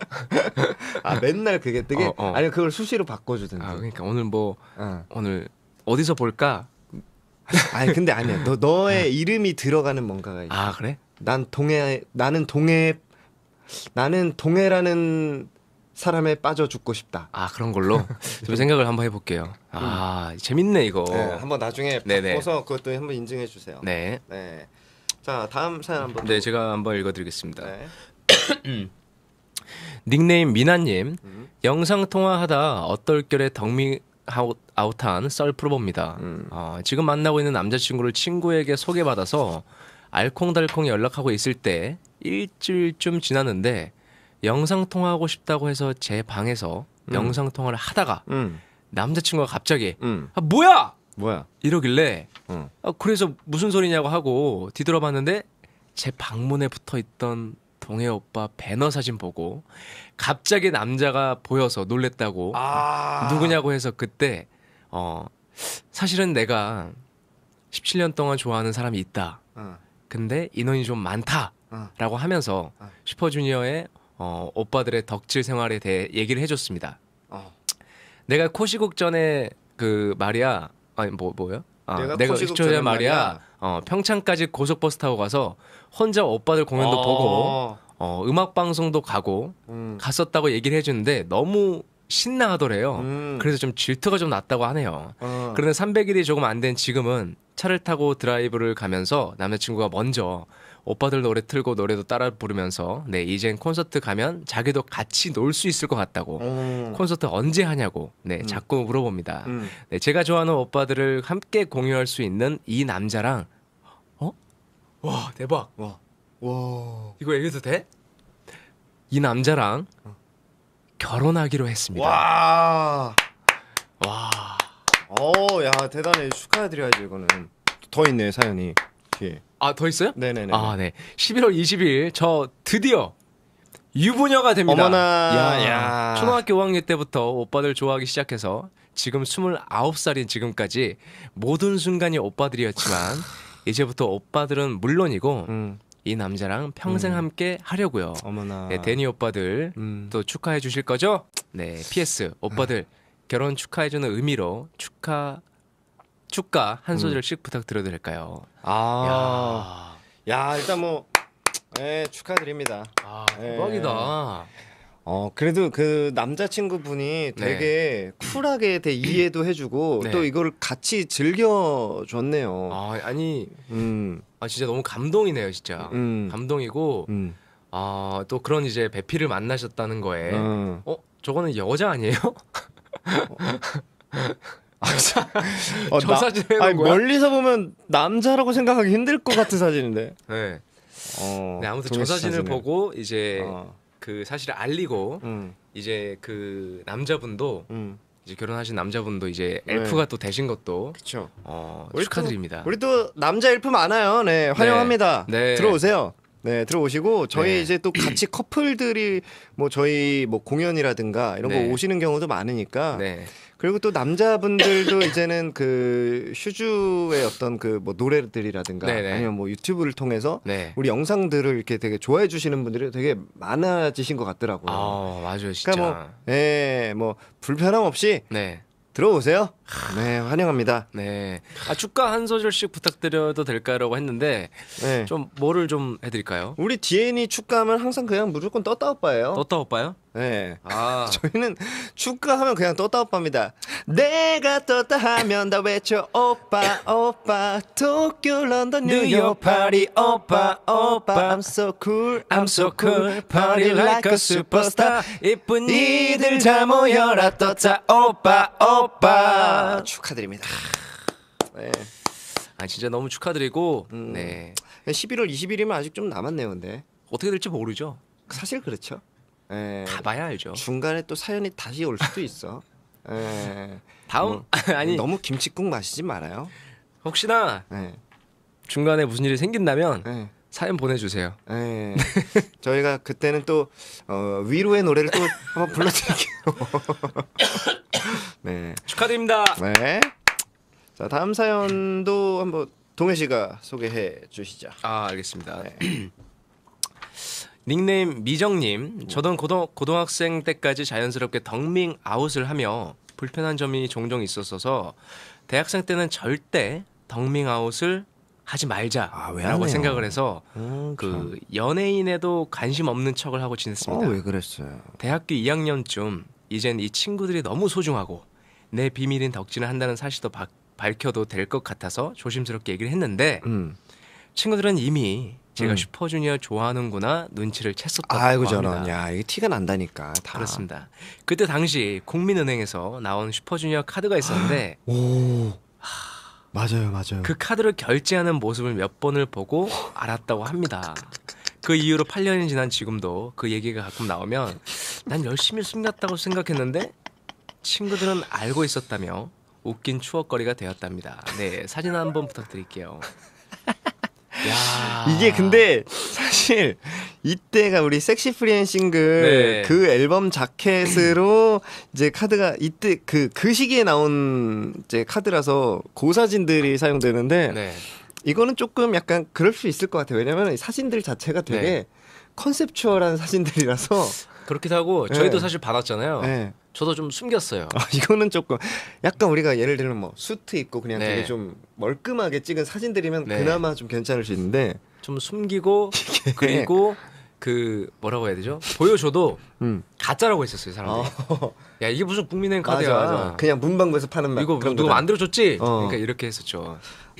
[SPEAKER 5] 맨날 그게 뜨게? 아니 그걸 수시로 바꿔주든지.
[SPEAKER 4] 그러니까 오늘 뭐 오늘 어디서 볼까?
[SPEAKER 5] 아니 근데 아니야. 너의 이름이 들어가는 뭔가가 있어.
[SPEAKER 4] 아, 그래?
[SPEAKER 5] 나는 동해라는 사람에 빠져 죽고 싶다.
[SPEAKER 4] 그런 걸로 좀 생각을 한번 해볼게요. 재밌네 이거.
[SPEAKER 5] 네, 한번 나중에
[SPEAKER 4] 네네.
[SPEAKER 5] 바꿔서 그것도 한번 인증해 주세요.
[SPEAKER 4] 네.
[SPEAKER 5] 네. 자 다음 사연 한번.
[SPEAKER 4] 네, 제가 한번 읽어드리겠습니다.
[SPEAKER 5] 네.
[SPEAKER 4] 닉네임 미나님. 영상 통화하다 어떨결에 덕밍아웃한 썰 풀어봅니다. 지금 만나고 있는 남자친구를 친구에게 소개받아서 알콩달콩 연락하고 있을 때 일주일쯤 지났는데 영상 통화하고 싶다고 해서 제 방에서 영상 통화를 하다가 남자친구가 갑자기 뭐야 이러길래 그래서 무슨 소리냐고 하고 뒤돌아봤는데 제 방문에 붙어있던 동해 오빠 배너 사진 보고 갑자기 남자가 보여서 놀랬다고 누구냐고 해서 그때 사실은 내가 17년 동안 좋아하는 사람이 있다. 근데 인원이 좀 많다라고 하면서 슈퍼주니어의 오빠들의 덕질 생활에 대해 얘기를 해줬습니다. 내가 코시국 전에 그 말이야. 아니 뭐요? 내가
[SPEAKER 5] 코시국
[SPEAKER 4] 10초 전에
[SPEAKER 5] 전에
[SPEAKER 4] 말이야. 평창까지 고속버스 타고 가서 혼자 오빠들 공연도 보고 음악 방송도 가고 갔었다고 얘기를 해주는데 너무 신나하더래요. 그래서 좀 질투가 좀 났다고 하네요. 그런데 300일이 조금 안 된 지금은 차를 타고 드라이브를 가면서 남자친구가 먼저 오빠들 노래 틀고 노래도 따라 부르면서 네 이젠 콘서트 가면 자기도 같이 놀 수 있을 것 같다고 콘서트 언제 하냐고 네 자꾸 물어봅니다. 네, 제가 좋아하는 오빠들을 함께 공유할 수 있는 이 남자랑 와 대박
[SPEAKER 5] 와.
[SPEAKER 4] 이거 얘기해도 돼? 이 남자랑 결혼하기로 했습니다.
[SPEAKER 5] 와.
[SPEAKER 4] 와.
[SPEAKER 5] 야 대단해. 축하드려야죠 이거는. 더 있네 사연이. 뒤에.
[SPEAKER 4] 아, 더 있어요?
[SPEAKER 5] 네네네.
[SPEAKER 4] 아, 네. 11월 20일 저 드디어 유부녀가 됩니다.
[SPEAKER 5] 어머나. 야.
[SPEAKER 4] 초등학교 5학년 때부터 오빠들 좋아하기 시작해서 지금 29살인 지금까지 모든 순간이 오빠들이었지만 이제부터 오빠들은 물론이고 이 남자랑 평생 함께 하려고요.
[SPEAKER 5] 어머나.
[SPEAKER 4] 네, 데니 오빠들 또 축하해 주실 거죠? 네. PS 오빠들 결혼 축하해주는 의미로 축가 한 소절씩 부탁드려도 될까요?
[SPEAKER 5] 야 일단 뭐 축하드립니다. 예.
[SPEAKER 4] 대박이다.
[SPEAKER 5] 그래도 그 남자친구분이 되게 쿨하게 이해도 해주고
[SPEAKER 4] 네.
[SPEAKER 5] 또 이걸 같이 즐겨줬네요.
[SPEAKER 4] 아니 진짜 너무 감동이네요, 진짜. 감동이고 또 그런 이제 배필을 만나셨다는 거에 저거는 여자 아니에요? 저 사진 해놓은 거야?
[SPEAKER 5] 멀리서 보면 남자라고 생각하기 힘들 것 같은 사진인데.
[SPEAKER 4] 네. 네, 아무튼 저
[SPEAKER 5] 동영상
[SPEAKER 4] 사진을
[SPEAKER 5] 사진을.
[SPEAKER 4] 보고 이제 그 사실을 알리고
[SPEAKER 5] 음.
[SPEAKER 4] 이제 그 남자분도 이제 결혼하신 남자분도 이제
[SPEAKER 5] 네.
[SPEAKER 4] 엘프가 또 되신 것도
[SPEAKER 5] 그렇죠.
[SPEAKER 4] 축하드립니다.
[SPEAKER 5] 우리 또 남자 엘프 많아요. 네, 환영합니다.
[SPEAKER 4] 네.
[SPEAKER 5] 들어오세요. 네, 들어오시고 저희
[SPEAKER 4] 네.
[SPEAKER 5] 이제 또 같이 커플들이 뭐 저희 뭐 공연이라든가 이런
[SPEAKER 4] 네.
[SPEAKER 5] 거 오시는 경우도 많으니까.
[SPEAKER 4] 네.
[SPEAKER 5] 그리고 또 남자분들도 이제는 그 휴즈의 어떤 그 뭐 노래들이라든가
[SPEAKER 4] 네네.
[SPEAKER 5] 아니면 뭐 유튜브를 통해서
[SPEAKER 4] 네.
[SPEAKER 5] 우리 영상들을 이렇게 되게 좋아해 주시는 분들이 되게 많아지신 것 같더라고요.
[SPEAKER 4] 맞아요, 진짜.
[SPEAKER 5] 그러니까 뭐 불편함 없이
[SPEAKER 4] 네.
[SPEAKER 5] 들어오세요. 네, 환영합니다.
[SPEAKER 4] 네. 축가 한 소절씩 부탁드려도 될까라고 했는데
[SPEAKER 5] 네.
[SPEAKER 4] 좀 뭐를 좀 해드릴까요?
[SPEAKER 5] 우리 DN이 축가하면 항상 그냥 무조건 떴다 오빠예요.
[SPEAKER 4] 떴다 오빠요?
[SPEAKER 5] 네.
[SPEAKER 4] 아,
[SPEAKER 5] 저희는 축가하면 그냥 떴다 오빠입니다. 내가 떴다 하면 다 외쳐 오빠 오빠 도쿄 런던 뉴욕 파리 오빠 오빠 I'm so cool I'm so cool party like a superstar
[SPEAKER 4] 이쁜
[SPEAKER 5] 이들 다 모여라 떴다 오빠 오빠 축하드립니다. 네.
[SPEAKER 4] 진짜 너무 축하드리고 네.
[SPEAKER 5] 11월 20일이면 아직 좀 남았네요, 근데
[SPEAKER 4] 어떻게 될지 모르죠.
[SPEAKER 5] 사실 그렇죠. 예.
[SPEAKER 4] 가봐야 알죠.
[SPEAKER 5] 중간에 또 사연이 다시 올 수도 있어. 예.
[SPEAKER 4] 다음 아니
[SPEAKER 5] 너무 김치국 마시지 말아요.
[SPEAKER 4] 혹시나
[SPEAKER 5] 예.
[SPEAKER 4] 중간에 무슨 일이 생긴다면
[SPEAKER 5] 예.
[SPEAKER 4] 사연 보내주세요.
[SPEAKER 5] 예. 저희가 그때는 또 위로의 노래를 또 한번 불러드릴게요. 네.
[SPEAKER 4] 축하드립니다.
[SPEAKER 5] 네. 자 다음 사연도 한번 동해 씨가 소개해 주시죠.
[SPEAKER 4] 알겠습니다. 네. 닉네임 미정님, 저는 고등학생 때까지 자연스럽게 덩밍 아웃을 하며 불편한 점이 종종 있었어서 대학생 때는 절대 덩밍 아웃을 하지
[SPEAKER 5] 왜
[SPEAKER 4] 말자라고
[SPEAKER 5] 안 해요?
[SPEAKER 4] 생각을 해서 그 연예인에도 관심 없는 척을 하고 지냈습니다.
[SPEAKER 5] 왜 그랬어요?
[SPEAKER 4] 대학교 2학년쯤 이젠 이 친구들이 너무 소중하고 내 비밀인 덕질을 한다는 사실도 밝혀도 될 것 같아서 조심스럽게 얘기를 했는데 친구들은 이미 제가 슈퍼주니어 좋아하는구나 눈치를 챘었다고
[SPEAKER 5] 아이고
[SPEAKER 4] 합니다.
[SPEAKER 5] 저런, 야 이게 티가 난다니까. 다.
[SPEAKER 4] 그렇습니다. 그때 당시 국민은행에서 나온 슈퍼주니어 카드가 있었는데
[SPEAKER 5] 오, 맞아요.
[SPEAKER 4] 그 카드를 결제하는 모습을 몇 번을 보고 알았다고 합니다. 그 이후로 8년이 지난 지금도 그 얘기가 가끔 나오면 난 열심히 숨겼다고 생각했는데 친구들은 알고 있었다며 웃긴 추억거리가 되었답니다. 네, 사진 한번 부탁드릴게요. 야.
[SPEAKER 5] 이게 근데 사실 이때가 우리 섹시 프리엔 싱글
[SPEAKER 4] 네.
[SPEAKER 5] 그 앨범 자켓으로 이제 카드가 이때 그 시기에 나온 이제 카드라서 그 사진들이 사용되는데
[SPEAKER 4] 네.
[SPEAKER 5] 이거는 조금 약간 그럴 수 있을 것 같아요. 왜냐면 사진들 자체가 되게
[SPEAKER 4] 네.
[SPEAKER 5] 컨셉추얼한 사진들이라서
[SPEAKER 4] 그렇기도 하고 저희도
[SPEAKER 5] 네.
[SPEAKER 4] 사실 받았잖아요.
[SPEAKER 5] 네.
[SPEAKER 4] 저도 좀 숨겼어요.
[SPEAKER 5] 이거는 조금 약간 우리가 예를 들면 뭐 수트 입고 그냥
[SPEAKER 4] 네.
[SPEAKER 5] 되게 좀 멀끔하게 찍은 사진들이면
[SPEAKER 4] 네.
[SPEAKER 5] 그나마 좀 괜찮을 수 있는데
[SPEAKER 4] 좀 숨기고 그리고 그 뭐라고 해야 되죠? 보여줘도 가짜라고 했었어요 사람들이. 야 이게 무슨 국민은행 카드야.
[SPEAKER 5] 맞아. 그냥 문방구에서 파는 막
[SPEAKER 4] 이거
[SPEAKER 5] 그런
[SPEAKER 4] 누가
[SPEAKER 5] 거다.
[SPEAKER 4] 만들어줬지?
[SPEAKER 5] 어.
[SPEAKER 4] 그러니까 이렇게 했었죠.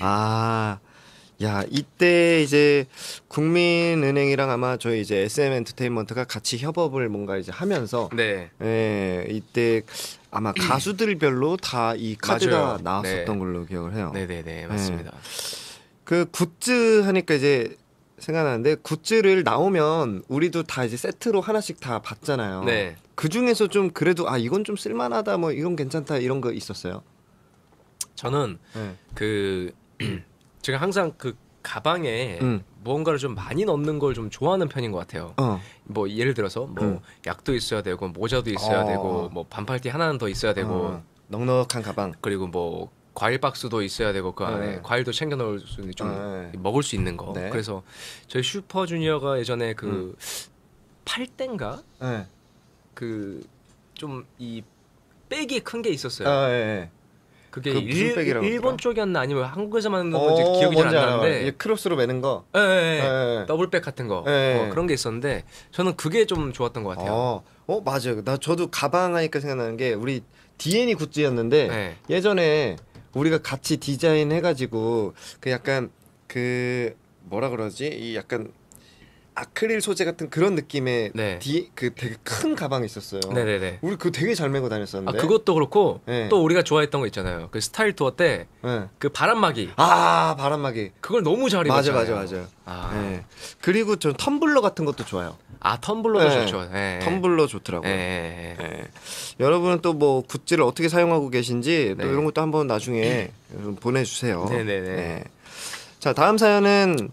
[SPEAKER 5] 야, 이때 이제 국민은행이랑 아마 저희 이제 SM 엔터테인먼트가 같이 협업을 뭔가 이제 하면서
[SPEAKER 4] 네.
[SPEAKER 5] 이때 아마 가수들별로 다 이 카드가
[SPEAKER 4] 맞아요.
[SPEAKER 5] 나왔었던
[SPEAKER 4] 네.
[SPEAKER 5] 걸로 기억을 해요.
[SPEAKER 4] 네네네 맞습니다.
[SPEAKER 5] 그 굿즈 하니까 이제 생각나는데 굿즈를 나오면 우리도 다 이제 세트로 하나씩 다 봤잖아요.
[SPEAKER 4] 네.
[SPEAKER 5] 그 중에서 좀 그래도 이건 좀 쓸만하다 뭐 이건 괜찮다 이런 거 있었어요.
[SPEAKER 4] 저는
[SPEAKER 5] 네.
[SPEAKER 4] 그 제가 항상 그 가방에 무언가를 좀 많이 넣는 걸 좀 좋아하는 편인 것 같아요. 뭐 예를 들어서 뭐 약도 있어야 되고 모자도 있어야 되고 뭐 반팔티 하나는 더 있어야 되고
[SPEAKER 5] 넉넉한 가방.
[SPEAKER 4] 그리고 뭐 과일 박스도 있어야 되고 그 안에
[SPEAKER 5] 네.
[SPEAKER 4] 과일도 챙겨 넣을 수 있는 좀
[SPEAKER 5] 네.
[SPEAKER 4] 먹을 수 있는 거.
[SPEAKER 5] 네.
[SPEAKER 4] 그래서 저희 슈퍼주니어가 예전에 그 8대인가
[SPEAKER 5] 네.
[SPEAKER 4] 그 좀 이 백이 큰 게 있었어요.
[SPEAKER 5] 예, 예.
[SPEAKER 4] 그게
[SPEAKER 5] 그 무슨 백이라고
[SPEAKER 4] 일본
[SPEAKER 5] 그러더라?
[SPEAKER 4] 쪽이었나 아니면 한국에서 만든 건지 기억이 잘 안
[SPEAKER 5] 뭔지 알아요.
[SPEAKER 4] 나는데
[SPEAKER 5] 이게 크로스로 매는 거.
[SPEAKER 4] 예, 예,
[SPEAKER 5] 예.
[SPEAKER 4] 예. 더블백 같은 거
[SPEAKER 5] 예.
[SPEAKER 4] 그런 게 있었는데 저는 그게 좀 좋았던 것 같아요.
[SPEAKER 5] 맞아요. 저도 가방 하니까 생각나는 게 우리 D&E 굿즈였는데
[SPEAKER 4] 네.
[SPEAKER 5] 예전에 우리가 같이 디자인 해가지고 그 약간 그 뭐라 그러지? 이 약간 아크릴 소재 같은 그런 느낌의
[SPEAKER 4] 네.
[SPEAKER 5] 그 되게 큰 가방이 있었어요.
[SPEAKER 4] 네네네.
[SPEAKER 5] 우리 그거 되게 잘 메고 다녔었는데.
[SPEAKER 4] 그것도 그렇고
[SPEAKER 5] 네.
[SPEAKER 4] 또 우리가 좋아했던 거 있잖아요. 그 스타일 투어 때 그
[SPEAKER 5] 네.
[SPEAKER 4] 바람막이
[SPEAKER 5] 바람막이.
[SPEAKER 4] 그걸 너무 잘 입었잖아요.
[SPEAKER 5] 맞아.
[SPEAKER 4] 아,
[SPEAKER 5] 네. 그리고 전 텀블러 같은 것도 좋아요.
[SPEAKER 4] 텀블러도
[SPEAKER 5] 네.
[SPEAKER 4] 좋죠. 네.
[SPEAKER 5] 텀블러 좋더라고요.
[SPEAKER 4] 네.
[SPEAKER 5] 네. 여러분은 또 뭐 굿즈를 어떻게 사용하고 계신지 또
[SPEAKER 4] 네.
[SPEAKER 5] 이런 것도 한번 나중에 좀 보내주세요.
[SPEAKER 4] 네네네.
[SPEAKER 5] 네. 자, 다음 사연은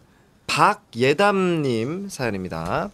[SPEAKER 5] 박예담님 사연입니다.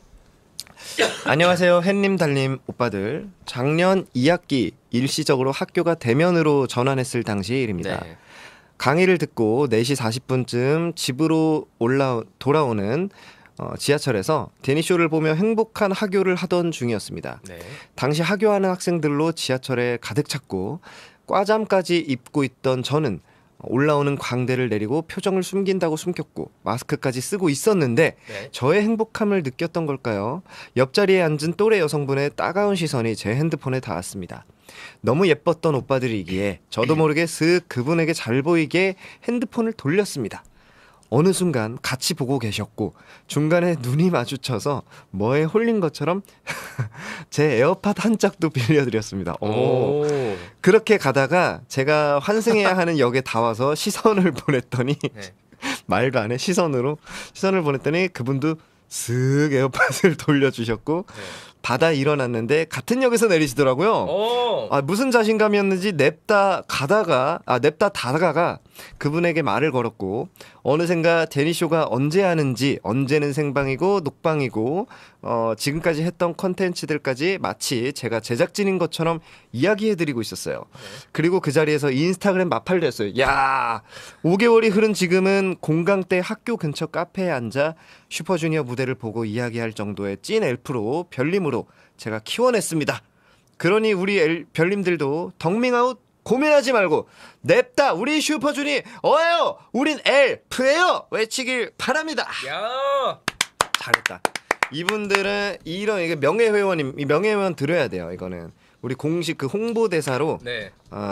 [SPEAKER 5] 안녕하세요, 햇님 달님 오빠들. 작년 2학기 일시적으로 학교가 대면으로 전환했을 당시 일입니다.
[SPEAKER 4] 네.
[SPEAKER 5] 강의를 듣고 4시 40분쯤 집으로 돌아오는 지하철에서 데니쇼를 보며 행복한 하교를 하던 중이었습니다.
[SPEAKER 4] 네.
[SPEAKER 5] 당시 하교하는 학생들로 지하철에 가득 찼고 과잠까지 입고 있던 저는 올라오는 광대를 내리고 표정을 숨긴다고 숨겼고 마스크까지 쓰고 있었는데
[SPEAKER 4] 네.
[SPEAKER 5] 저의 행복함을 느꼈던 걸까요? 옆자리에 앉은 또래 여성분의 따가운 시선이 제 핸드폰에 닿았습니다. 너무 예뻤던 오빠들이기에 저도 모르게 슥 그분에게 잘 보이게 핸드폰을 돌렸습니다. 어느 순간 같이 보고 계셨고 중간에 눈이 마주쳐서 뭐에 홀린 것처럼 제 에어팟 한 짝도 빌려드렸습니다.
[SPEAKER 4] 오.
[SPEAKER 5] 그렇게 가다가 제가 환승해야 하는 역에 다 와서 시선을 보냈더니
[SPEAKER 4] 네.
[SPEAKER 5] 말도 안 해 시선을 보냈더니 그분도 슥 에어팟을 돌려주셨고 받아 일어났는데 같은 역에서 내리시더라고요.
[SPEAKER 4] 오.
[SPEAKER 5] 무슨 자신감이었는지 냅다 다가가 그분에게 말을 걸었고 어느샌가 데니쇼가 언제 하는지 언제는 생방이고 녹방이고 지금까지 했던 컨텐츠들까지 마치 제가 제작진인 것처럼 이야기해드리고 있었어요. 그리고 그 자리에서 인스타그램 마팔도 했어요. 야, 5개월이 흐른 지금은 공강 때 학교 근처 카페에 앉아 슈퍼주니어 무대를 보고 이야기할 정도의 찐 엘프로 별님으로 제가 키워냈습니다. 그러니 우리 별님들도 덕밍아웃 고민하지 말고 냅다 우리 슈퍼주니 어예요 우린 엘프예요 외치길 바랍니다.
[SPEAKER 4] 야.
[SPEAKER 5] 잘했다. 이분들은 이런 이게 명예회원 들어야 돼요. 이거는 우리 공식 그 홍보대사로
[SPEAKER 4] 네.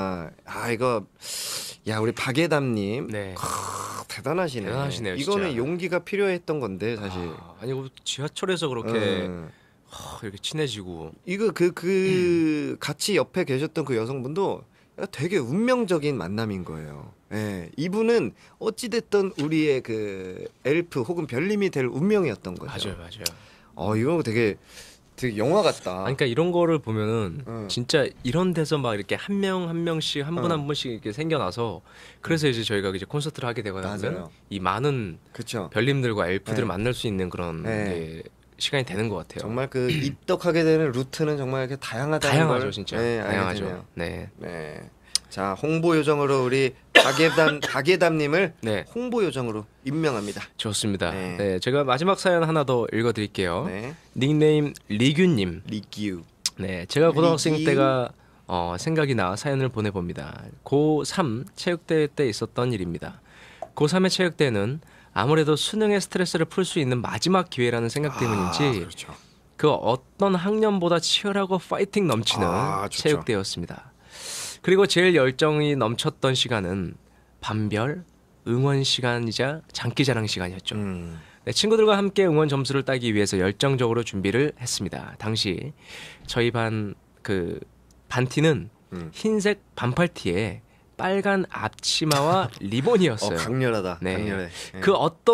[SPEAKER 5] 이거 우리 박예담님
[SPEAKER 4] 네.
[SPEAKER 5] 대단하시네.
[SPEAKER 4] 대단하시네요,
[SPEAKER 5] 이거는
[SPEAKER 4] 진짜.
[SPEAKER 5] 용기가 필요했던 건데 사실.
[SPEAKER 4] 아니 지하철에서 그렇게 이렇게 친해지고
[SPEAKER 5] 이거 그 같이 옆에 계셨던 그 여성분도 되게 운명적인 만남인 거예요. 예, 이분은 어찌됐든 우리의 그 엘프 혹은 별님이 될 운명이었던 거죠.
[SPEAKER 4] 맞아요.
[SPEAKER 5] 이거 되게 영화 같다.
[SPEAKER 4] 그러니까 이런 거를 보면은
[SPEAKER 5] 응.
[SPEAKER 4] 진짜 이런 데서 막 이렇게 한 명 한 명씩 한 분 한 분씩 이렇게 생겨나서 그래서 이제 저희가 이제 콘서트를 하게 되거나 하면
[SPEAKER 5] 맞아요.
[SPEAKER 4] 이 많은
[SPEAKER 5] 그렇죠.
[SPEAKER 4] 별님들과 엘프들을
[SPEAKER 5] 네.
[SPEAKER 4] 만날 수 있는 그런
[SPEAKER 5] 네.
[SPEAKER 4] 게 시간이 되는 것 같아요.
[SPEAKER 5] 정말 그 입덕하게 되는 루트는 정말 이렇게 다양하다는
[SPEAKER 4] 다양하죠,
[SPEAKER 5] 걸
[SPEAKER 4] 진짜.
[SPEAKER 5] 알게
[SPEAKER 4] 다양하죠.
[SPEAKER 5] 되네요.
[SPEAKER 4] 네.
[SPEAKER 5] 네. 자, 홍보 요정으로 우리 박예담님을
[SPEAKER 4] 네.
[SPEAKER 5] 홍보 요정으로 임명합니다.
[SPEAKER 4] 좋습니다.
[SPEAKER 5] 네.
[SPEAKER 4] 네. 제가 마지막 사연 하나 더 읽어드릴게요.
[SPEAKER 5] 네.
[SPEAKER 4] 닉네임 리규님.
[SPEAKER 5] 리규.
[SPEAKER 4] 네, 제가 고등학생
[SPEAKER 5] 리규.
[SPEAKER 4] 때가 생각이 나 사연을 보내봅니다. 고3 체육대회 때 있었던 일입니다. 고3의 체육대회는 아무래도 수능의 스트레스를 풀 수 있는 마지막 기회라는 생각 때문인지
[SPEAKER 5] 그렇죠.
[SPEAKER 4] 그 어떤 학년보다 치열하고 파이팅 넘치는
[SPEAKER 5] 좋죠.
[SPEAKER 4] 체육대회였습니다. 그리고 제일 열정이 넘쳤던 시간은 반별 응원 시간이자 장기자랑 시간이었죠. 네, 친구들과 함께 응원 점수를 따기 위해서 열정적으로 준비를 했습니다. 당시 저희 반 그 반티는 흰색 반팔티에 빨간 앞치마와 리본이었어요.
[SPEAKER 5] 강렬하다.
[SPEAKER 4] 네.
[SPEAKER 5] 강렬해. 네.
[SPEAKER 4] 그 어떤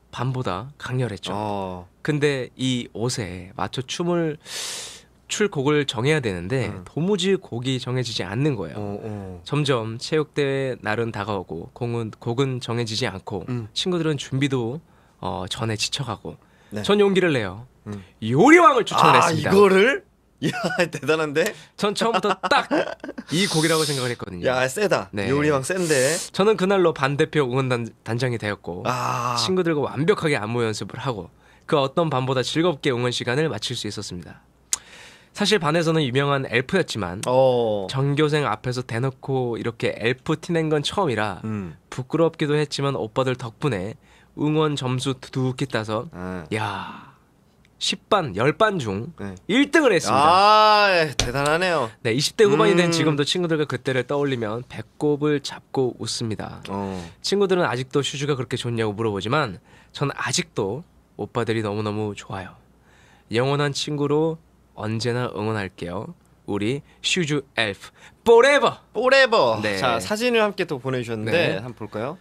[SPEAKER 4] 밤보다 강렬했죠.
[SPEAKER 5] 어.
[SPEAKER 4] 근데 이 옷에 맞춰 출 곡을 정해야 되는데 도무지 곡이 정해지지 않는 거예요. 점점 체육대회 날은 다가오고 곡은 정해지지 않고 친구들은 준비도 전에 지쳐가고
[SPEAKER 5] 네.
[SPEAKER 4] 전 용기를 내요. 요리왕을 추천을 했습니다.
[SPEAKER 5] 이거를? 야, 대단한데?
[SPEAKER 4] 전 처음부터 딱 이 곡이라고 생각을 했거든요.
[SPEAKER 5] 야, 세다.
[SPEAKER 4] 네.
[SPEAKER 5] 요리왕 센데.
[SPEAKER 4] 저는 그날로 반대표 응원단장이 되었고 친구들과 완벽하게 안무 연습을 하고 그 어떤 밤보다 즐겁게 응원 시간을 마칠 수 있었습니다. 사실 반에서는 유명한 엘프였지만 전교생 앞에서 대놓고 이렇게 엘프 티낸 건 처음이라 부끄럽기도 했지만 오빠들 덕분에 응원 점수 두둑히 따서 야 10반 10반 중 1등을 했습니다.
[SPEAKER 5] 아, 대단하네요.
[SPEAKER 4] 네, 20대 후반이 된 지금도 친구들과 그때를 떠올리면 배꼽을 잡고 웃습니다. 친구들은 아직도 슈즈가 그렇게 좋냐고 물어보지만 전 아직도 오빠들이 너무너무 좋아요. 영원한 친구로 언제나 응원할게요. 우리 슈즈 엘프 포레버.
[SPEAKER 5] 네. 자, 사진을 함께 또 보내주셨는데
[SPEAKER 4] 네.
[SPEAKER 5] 한번 볼까요?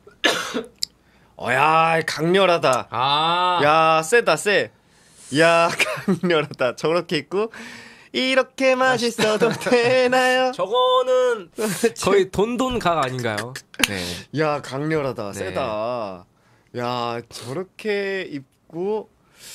[SPEAKER 5] 야, 강렬하다. 야, 세다 세. 야, 강렬하다. 저렇게 있고 이렇게 맛있어도 되나요?
[SPEAKER 4] 저거는 거의 돈각 아닌가요? 네.
[SPEAKER 5] 야, 강렬하다.
[SPEAKER 4] 네.
[SPEAKER 5] 세다. 야, 저렇게 입고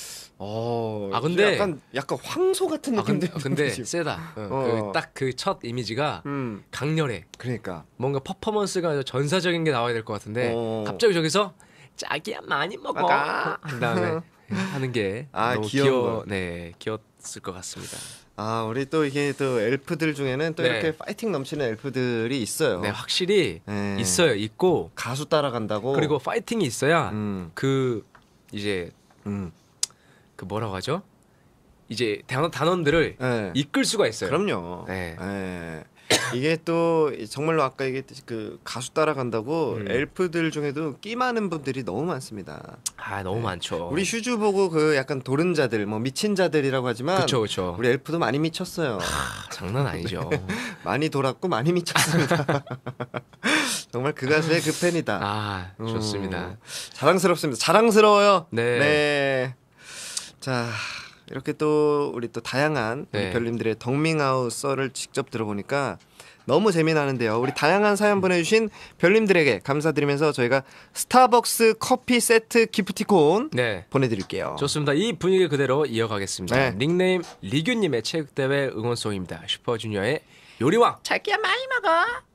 [SPEAKER 4] 근데
[SPEAKER 5] 약간 황소 같은 느낌도
[SPEAKER 4] 근데 세다. 딱 그 첫 이미지가 강렬해.
[SPEAKER 5] 그러니까
[SPEAKER 4] 뭔가 퍼포먼스가 전사적인 게 나와야 될 것 같은데 갑자기 저기서 자기야 많이 먹어. 그다음에 하는 게 너무 귀여웠을 것 같습니다.
[SPEAKER 5] 우리 또 이게 또 엘프들 중에는 또 이렇게 파이팅 넘치는 엘프들이 있어요.
[SPEAKER 4] 네, 확실히 있어요. 있고
[SPEAKER 5] 가수 따라간다고.
[SPEAKER 4] 그리고 파이팅이 있어야 그 이제 그 뭐라고 하죠? 이제 단원들을 이끌 수가 있어요.
[SPEAKER 5] 그럼요.
[SPEAKER 4] 네.
[SPEAKER 5] 이게 또 정말로 아까 얘기했듯이 그 가수 따라간다고 엘프들 중에도 끼 많은 분들이 너무 많습니다.
[SPEAKER 4] 너무 많죠.
[SPEAKER 5] 우리 슈즈 보고 그 약간 도른 자들, 뭐 미친 자들이라고 하지만
[SPEAKER 4] 그쵸.
[SPEAKER 5] 우리 엘프도 많이 미쳤어요.
[SPEAKER 4] 장난 아니죠.
[SPEAKER 5] 많이 돌았고 많이 미쳤습니다. 정말 그 가수의 그 팬이다.
[SPEAKER 4] 좋습니다.
[SPEAKER 5] 자랑스럽습니다. 자랑스러워요.
[SPEAKER 4] 네.
[SPEAKER 5] 자, 이렇게 또 우리 또 다양한 우리 별님들의 덕밍아웃 썰을 직접 들어보니까 너무 재미나는데요. 우리 다양한 사연 보내주신 별님들에게 감사드리면서 저희가 스타벅스 커피 세트 기프티콘 보내드릴게요.
[SPEAKER 4] 좋습니다. 이 분위기 그대로 이어가겠습니다. 닉네임 리규님의 체육대회 응원송입니다. 슈퍼주니어의 요리왕.
[SPEAKER 7] 자기야 많이 먹어.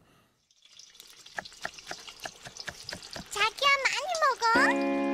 [SPEAKER 7] 자기야 많이 먹어.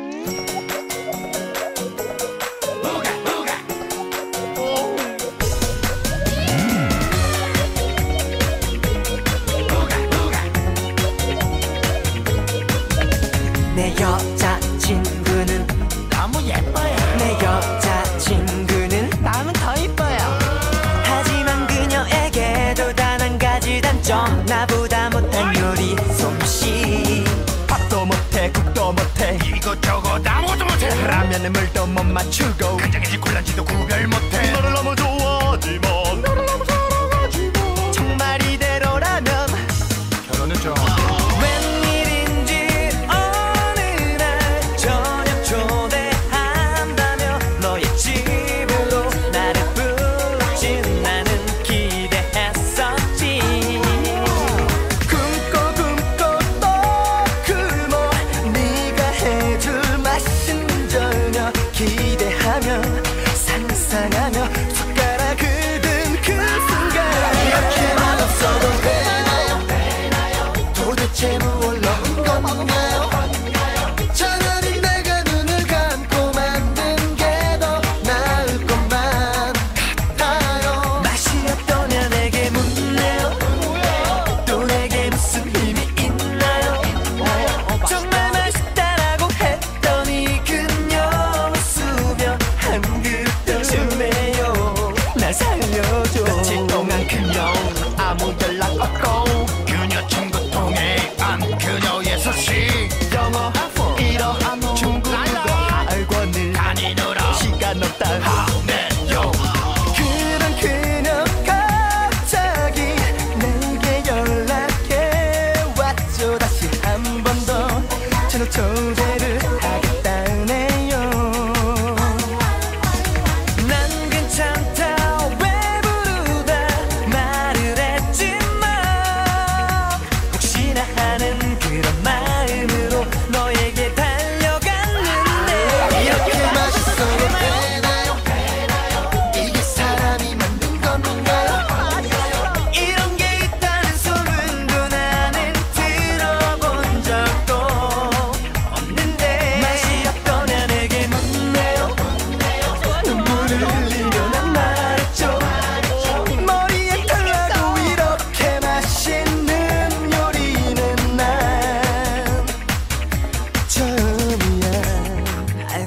[SPEAKER 8] 내 여자친구는 너무 예뻐요. 내 여자친구는 나는 더 이뻐요. 하지만 그녀에게도 단 한 가지 단점. 나보다 못한 요리 솜씨. 밥도 못해 국도 못해 이것저것 아무것도 못해. 라면에 물도 못 맞추고 간장인지 콜라인지도 구별 못해. 너를 너무 좋아하지만 너를 너무 사랑하지만 정말 이대로라면 결혼했죠. 상상하며 숟가락을 든 그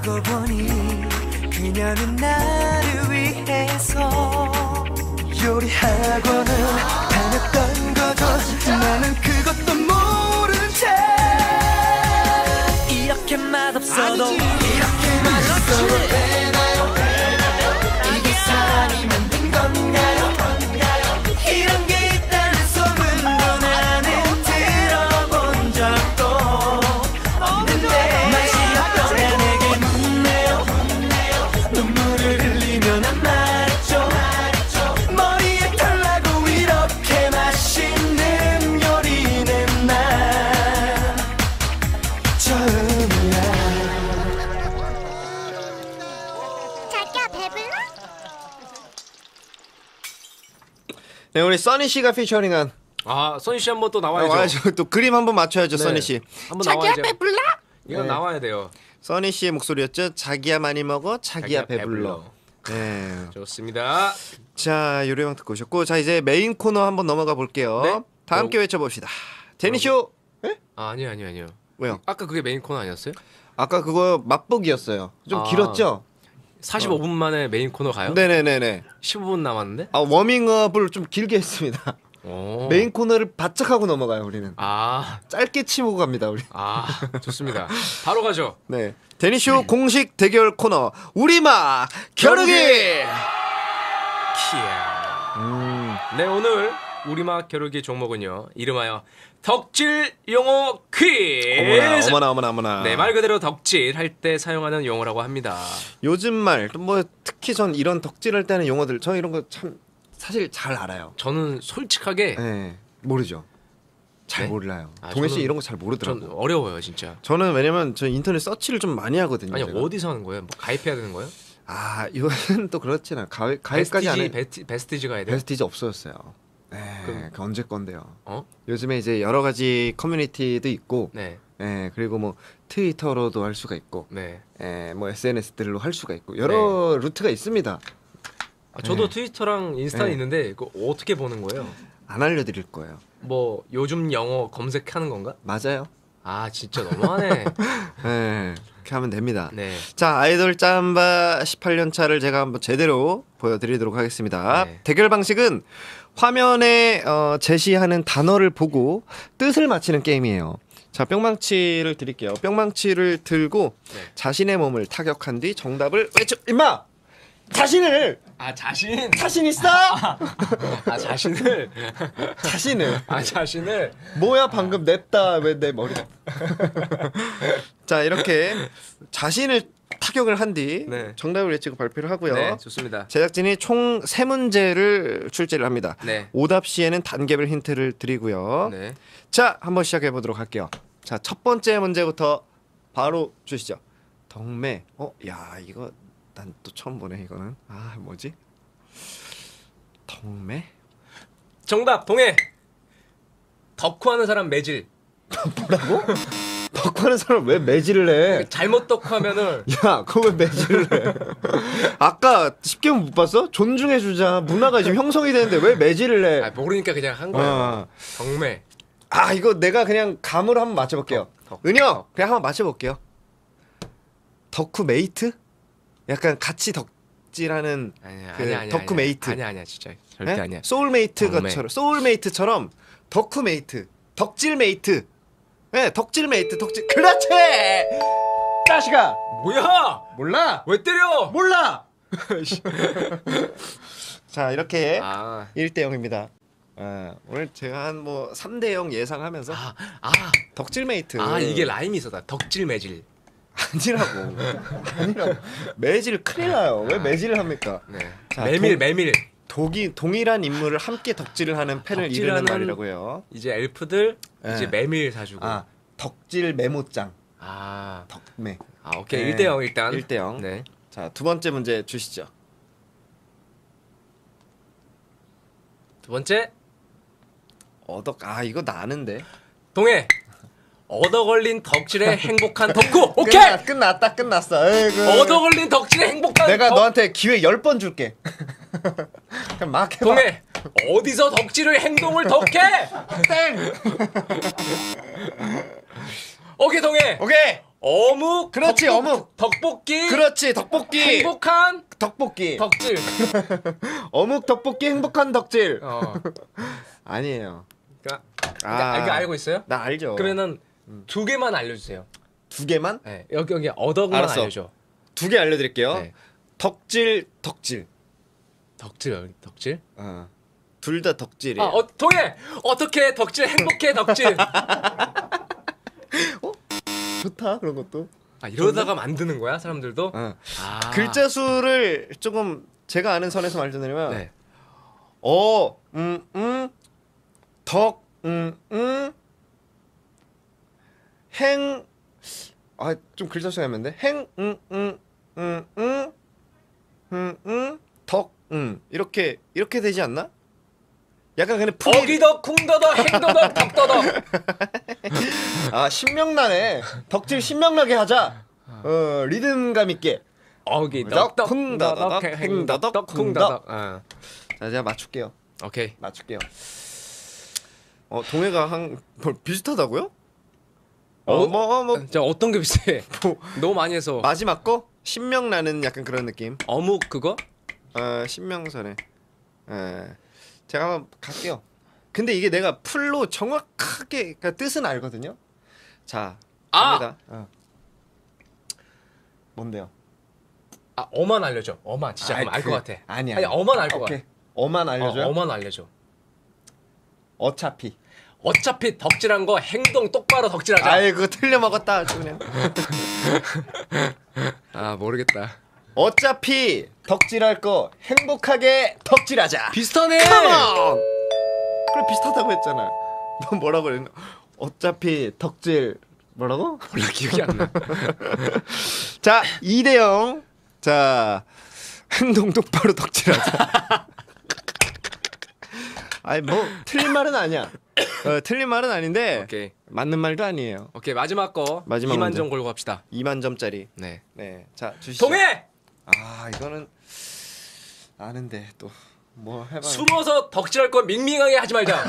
[SPEAKER 8] 알고 보니 그녀는 나를 위해서
[SPEAKER 3] 요리학원을 다녔던 거죠. 나는 그것도 모른 채
[SPEAKER 8] 이렇게 맛없어도
[SPEAKER 3] 이렇게 맛있어도 되나요? 이게 사랑이 만든 건가요?
[SPEAKER 8] 이런 게 있다는 소문도 나는 들어본 적도 없는데 맛이 어떠냐 내게 묻네요.
[SPEAKER 3] 눈물을 흘리면 안 말했죠. 머리에 털나고 이렇게 맛있는 요리는 난 처음이야.
[SPEAKER 7] 자기야 배불러?
[SPEAKER 5] 네, 우리 써니 씨가 피처링한
[SPEAKER 4] 아, 써니 씨 한번 또 나와야죠.
[SPEAKER 5] 와야죠. 또 그림 한번 맞춰야죠,
[SPEAKER 4] 네.
[SPEAKER 5] 써니 씨.
[SPEAKER 4] 한번
[SPEAKER 7] 자기야
[SPEAKER 4] 나와야죠.
[SPEAKER 7] 배불러?
[SPEAKER 4] 이건
[SPEAKER 5] 네.
[SPEAKER 4] 나와야 돼요.
[SPEAKER 5] 써니 씨의 목소리였죠. 자기야 많이 먹어, 자기야 배불러. 네.
[SPEAKER 4] 좋습니다.
[SPEAKER 5] 자, 요리왕 듣고 오셨고, 자 이제 메인 코너 한번 넘어가 볼게요.
[SPEAKER 4] 네.
[SPEAKER 5] 다 함께 외쳐봅시다. 데니쇼. 예?
[SPEAKER 4] 아, 아니요.
[SPEAKER 5] 왜요?
[SPEAKER 4] 아까 그게 메인 코너 아니었어요?
[SPEAKER 5] 아까 그거 맛보기였어요. 좀
[SPEAKER 4] 아.
[SPEAKER 5] 길었죠?
[SPEAKER 4] 45분 만에 메인 코너 가요?
[SPEAKER 5] 네네네네.
[SPEAKER 4] 15분 남았는데?
[SPEAKER 5] 아, 워밍업을 좀 길게 했습니다.
[SPEAKER 4] 오.
[SPEAKER 5] 메인 코너를 바짝 하고 넘어가요, 우리는.
[SPEAKER 4] 아,
[SPEAKER 5] 짧게 치고 갑니다, 우리.
[SPEAKER 4] 좋습니다. 바로 가죠.
[SPEAKER 5] 네. 데니쇼 공식 대결 코너 우리마 겨루기.
[SPEAKER 4] 키야. 네, 오늘 우리막 겨루기 종목은요. 이름하여 덕질 용어 퀴즈.
[SPEAKER 5] 어머나.
[SPEAKER 4] 네, 말 그대로 덕질 할 때 사용하는 용어라고 합니다.
[SPEAKER 5] 요즘 말, 뭐 특히 전 이런 덕질할 때는 용어들, 저 이런 거 참 사실 잘 알아요.
[SPEAKER 4] 저는 솔직하게
[SPEAKER 5] 네, 모르죠. 잘
[SPEAKER 4] 네?
[SPEAKER 5] 몰라요.
[SPEAKER 4] 아,
[SPEAKER 5] 동해 씨
[SPEAKER 4] 저는-
[SPEAKER 5] 이런 거 잘
[SPEAKER 4] 전
[SPEAKER 5] 모르더라고.
[SPEAKER 4] 어려워요, 진짜.
[SPEAKER 5] 저는 왜냐면 저 인터넷 서치를 좀 많이 하거든요.
[SPEAKER 4] 아니,
[SPEAKER 5] 제가.
[SPEAKER 4] 어디서 하는 거예요? 뭐 가입해야 되는 거예요?
[SPEAKER 5] 아, 이거는 또 그렇진 않아요. 가입까지 안 해.
[SPEAKER 4] 베스티지 가야 돼요?
[SPEAKER 5] 베스티지 없어졌어요. 네,
[SPEAKER 4] 그럼-
[SPEAKER 5] 그 언제 건데요?
[SPEAKER 4] 어?
[SPEAKER 5] 요즘에 이제 여러 가지 커뮤니티도 있고,
[SPEAKER 4] 네.
[SPEAKER 5] 그리고 뭐 트위터로도 할 수가 있고,
[SPEAKER 4] 네.
[SPEAKER 5] 뭐 SNS들로 할 수가 있고 여러 루트가 있습니다.
[SPEAKER 4] 저도
[SPEAKER 5] 네.
[SPEAKER 4] 트위터랑 인스타
[SPEAKER 5] 네.
[SPEAKER 4] 있는데 이거 어떻게 보는 거예요?
[SPEAKER 5] 안 알려드릴 거예요.
[SPEAKER 4] 뭐 요즘 영어 검색하는 건가?
[SPEAKER 5] 맞아요.
[SPEAKER 4] 아, 진짜 너무하네.
[SPEAKER 5] 네, 그렇게 하면 됩니다.
[SPEAKER 4] 네.
[SPEAKER 5] 자, 아이돌 짬바 18년 차를 제가 한번 제대로 보여드리도록 하겠습니다.
[SPEAKER 4] 네.
[SPEAKER 5] 대결 방식은 화면에 제시하는 단어를 보고 뜻을 맞히는 게임이에요. 자, 뿅망치를 드릴게요. 뿅망치를 들고
[SPEAKER 4] 네.
[SPEAKER 5] 자신의 몸을 타격한 뒤 정답을 외쳐. 임마! 자신을!
[SPEAKER 4] 아, 자신
[SPEAKER 5] 있어!
[SPEAKER 4] 자신을
[SPEAKER 5] 자신을. 뭐야 방금 냅다 왜 내 머리. 자, 이렇게 자신을 타격을 한 뒤
[SPEAKER 4] 네.
[SPEAKER 5] 정답을 외치고 발표를 하고요.
[SPEAKER 4] 네, 좋습니다.
[SPEAKER 5] 제작진이 총 3문제를 출제를 합니다.
[SPEAKER 4] 네.
[SPEAKER 5] 오답 시에는 단계별 힌트를 드리고요.
[SPEAKER 4] 네.
[SPEAKER 5] 자, 한번 시작해 보도록 할게요. 자, 첫 번째 문제부터 바로 주시죠. 덕매. 야, 이거 난 또 처음 보네 이거는. 아, 뭐지? 덕매?
[SPEAKER 4] 정답 동해. 덕후하는 사람 매질.
[SPEAKER 5] 덕하는 사람 왜 매질을 해?
[SPEAKER 4] 잘못 덕후하면은
[SPEAKER 5] 야, 그거 왜 매질을 해? 아까 10개문 못 봤어? 존중해주자. 문화가 지금 형성이 되는데 왜 매질을 해?
[SPEAKER 4] 모르니까 그냥 한 거예요.
[SPEAKER 5] 아.
[SPEAKER 4] 덕매.
[SPEAKER 5] 아, 이거 내가 그냥 감으로 한번 맞춰볼게요.
[SPEAKER 4] 덕.
[SPEAKER 5] 은영, 그냥 한번 맞춰볼게요. 덕후 메이트? 약간 같이 덕질하는
[SPEAKER 4] 아니야.
[SPEAKER 5] 덕후 메이트.
[SPEAKER 4] 아니야, 진짜 절대
[SPEAKER 5] 네?
[SPEAKER 4] 아니야.
[SPEAKER 5] 소울메이트처럼 소울메이트처럼 덕후 메이트, 덕질 메이트. 네, 덕질 메이트, 덕질. 그렇지. 자식아,
[SPEAKER 4] 뭐야?
[SPEAKER 5] 몰라?
[SPEAKER 4] 왜 때려?
[SPEAKER 5] 몰라. 자, 이렇게
[SPEAKER 4] 아,
[SPEAKER 5] 1대 0입니다. 오늘 제가 한 뭐 3대 0 예상하면서 덕질 메이트.
[SPEAKER 4] 이게 라임이 있었다. 덕질 매질.
[SPEAKER 5] 아니라고. 매질 큰일 나요. 왜 매질을 합니까?
[SPEAKER 4] 네.
[SPEAKER 5] 자,
[SPEAKER 4] 메밀.
[SPEAKER 5] 동일한 인물을 함께 덕질을 하는 팬을 이르는
[SPEAKER 4] 덕질하는-
[SPEAKER 5] 말이라고요.
[SPEAKER 4] 이제 엘프들
[SPEAKER 5] 네.
[SPEAKER 4] 이제 메밀 사주고.
[SPEAKER 5] 덕질 메모장.
[SPEAKER 4] 아,
[SPEAKER 5] 덕매.
[SPEAKER 4] 오케이.
[SPEAKER 5] 네.
[SPEAKER 4] 1대 0 일단.
[SPEAKER 5] 1대 0.
[SPEAKER 4] 네.
[SPEAKER 5] 자, 두 번째 문제 주시죠.
[SPEAKER 4] 두 번째
[SPEAKER 5] 이거 나 아는데.
[SPEAKER 4] 동해. 얻어 걸린 덕질의 행복한 덕후. 오케이.
[SPEAKER 5] 끝났어. 에이구.
[SPEAKER 4] 얻어 걸린 덕질의 행복한
[SPEAKER 5] 내가 너한테 기회 10번 줄게. 그냥 막 해봐.
[SPEAKER 4] 동해. 어디서 덕질의 행동을 덕해?
[SPEAKER 5] 땡.
[SPEAKER 4] 오케이 동해.
[SPEAKER 5] 오케이.
[SPEAKER 4] 어묵.
[SPEAKER 5] 그렇지, 어묵.
[SPEAKER 4] 떡볶이.
[SPEAKER 5] 그렇지, 떡볶이.
[SPEAKER 4] 행복한
[SPEAKER 5] 떡볶이.
[SPEAKER 4] 덕질.
[SPEAKER 5] 어묵 떡볶이 행복한 덕질.
[SPEAKER 4] 그러니까
[SPEAKER 5] 아니에요.
[SPEAKER 4] 이거 알고 있어요?
[SPEAKER 5] 나 알죠.
[SPEAKER 4] 그러면은 두 개만 알려주세요.
[SPEAKER 5] 두 개만?
[SPEAKER 4] 네, 여기 어덕만
[SPEAKER 5] 알았어.
[SPEAKER 4] 알려줘.
[SPEAKER 5] 두 개 알려드릴게요.
[SPEAKER 4] 네.
[SPEAKER 5] 덕질.
[SPEAKER 4] 덕질.
[SPEAKER 5] 둘 다 덕질이에요.
[SPEAKER 4] 동해. 어떻게 덕질 행복해 덕질.
[SPEAKER 5] 좋다 그런 것도.
[SPEAKER 4] 이러다가 만드는 거야 사람들도.
[SPEAKER 5] 글자 수를 조금 제가 아는 선에서 말씀드리면
[SPEAKER 4] 네.
[SPEAKER 5] 덕, 행, 좀 글자 수가 애매한데 행, 덕, 이렇게 되지 않나? 약간 그냥
[SPEAKER 4] 어기덕 쿵더덕 행더덕 덕더덕.
[SPEAKER 5] 신명나네. 덕질 신명나게 하자. 리듬감 있게.
[SPEAKER 4] 어기덕
[SPEAKER 5] 쿵더덕 행더덕 쿵덕.
[SPEAKER 4] 자,
[SPEAKER 5] 제가 맞출게요.
[SPEAKER 4] 오케이.
[SPEAKER 5] 맞출게요. 동해가 비슷하다고요?
[SPEAKER 4] 자, 어떤 게 비슷해? 너무 많이 해서.
[SPEAKER 5] 마지막 거 신명나는 약간 그런 느낌.
[SPEAKER 4] 어묵 그거?
[SPEAKER 5] 신명선에. 제가 한번 갈게요. 근데 이게 내가 풀로 정확하게 그러니까 뜻은 알거든요. 자, 갑니다. 뭔데요?
[SPEAKER 4] 어만 알려줘. 어만 진짜 알 것 같아.
[SPEAKER 5] 아니
[SPEAKER 4] 어만 알 것 같아.
[SPEAKER 5] 어만 알려줘요?
[SPEAKER 4] 어만 알려줘.
[SPEAKER 5] 어차피
[SPEAKER 4] 덕질한 거 행동 똑바로 덕질하자.
[SPEAKER 5] 아이고 틀려 먹었다 아주 그냥.
[SPEAKER 4] 모르겠다.
[SPEAKER 5] 어차피 덕질할 거 행복하게 덕질하자.
[SPEAKER 4] 비슷하네.
[SPEAKER 5] 그래 비슷하다고 했잖아. 너 뭐라고 그랬나? 어차피 덕질 뭐라고?
[SPEAKER 4] 몰라 기억이 안 나.
[SPEAKER 5] 자 2대0. 자 행동 똑바로 덕질하자. 뭐 틀린 말은 아니야. 틀린 말은 아닌데
[SPEAKER 4] 오케이.
[SPEAKER 5] 맞는 말도 아니에요.
[SPEAKER 4] 오케이 마지막 거.
[SPEAKER 5] 마지막
[SPEAKER 4] 2만
[SPEAKER 5] 문제.
[SPEAKER 4] 점 걸고 갑시다.
[SPEAKER 5] 2만 점짜리.
[SPEAKER 4] 네.
[SPEAKER 5] 자 주시죠.
[SPEAKER 4] 동해.
[SPEAKER 5] 이거는 아는데 또 뭐 해봐.
[SPEAKER 4] 숨어서 덕질할 건 밍밍하게 하지 말자.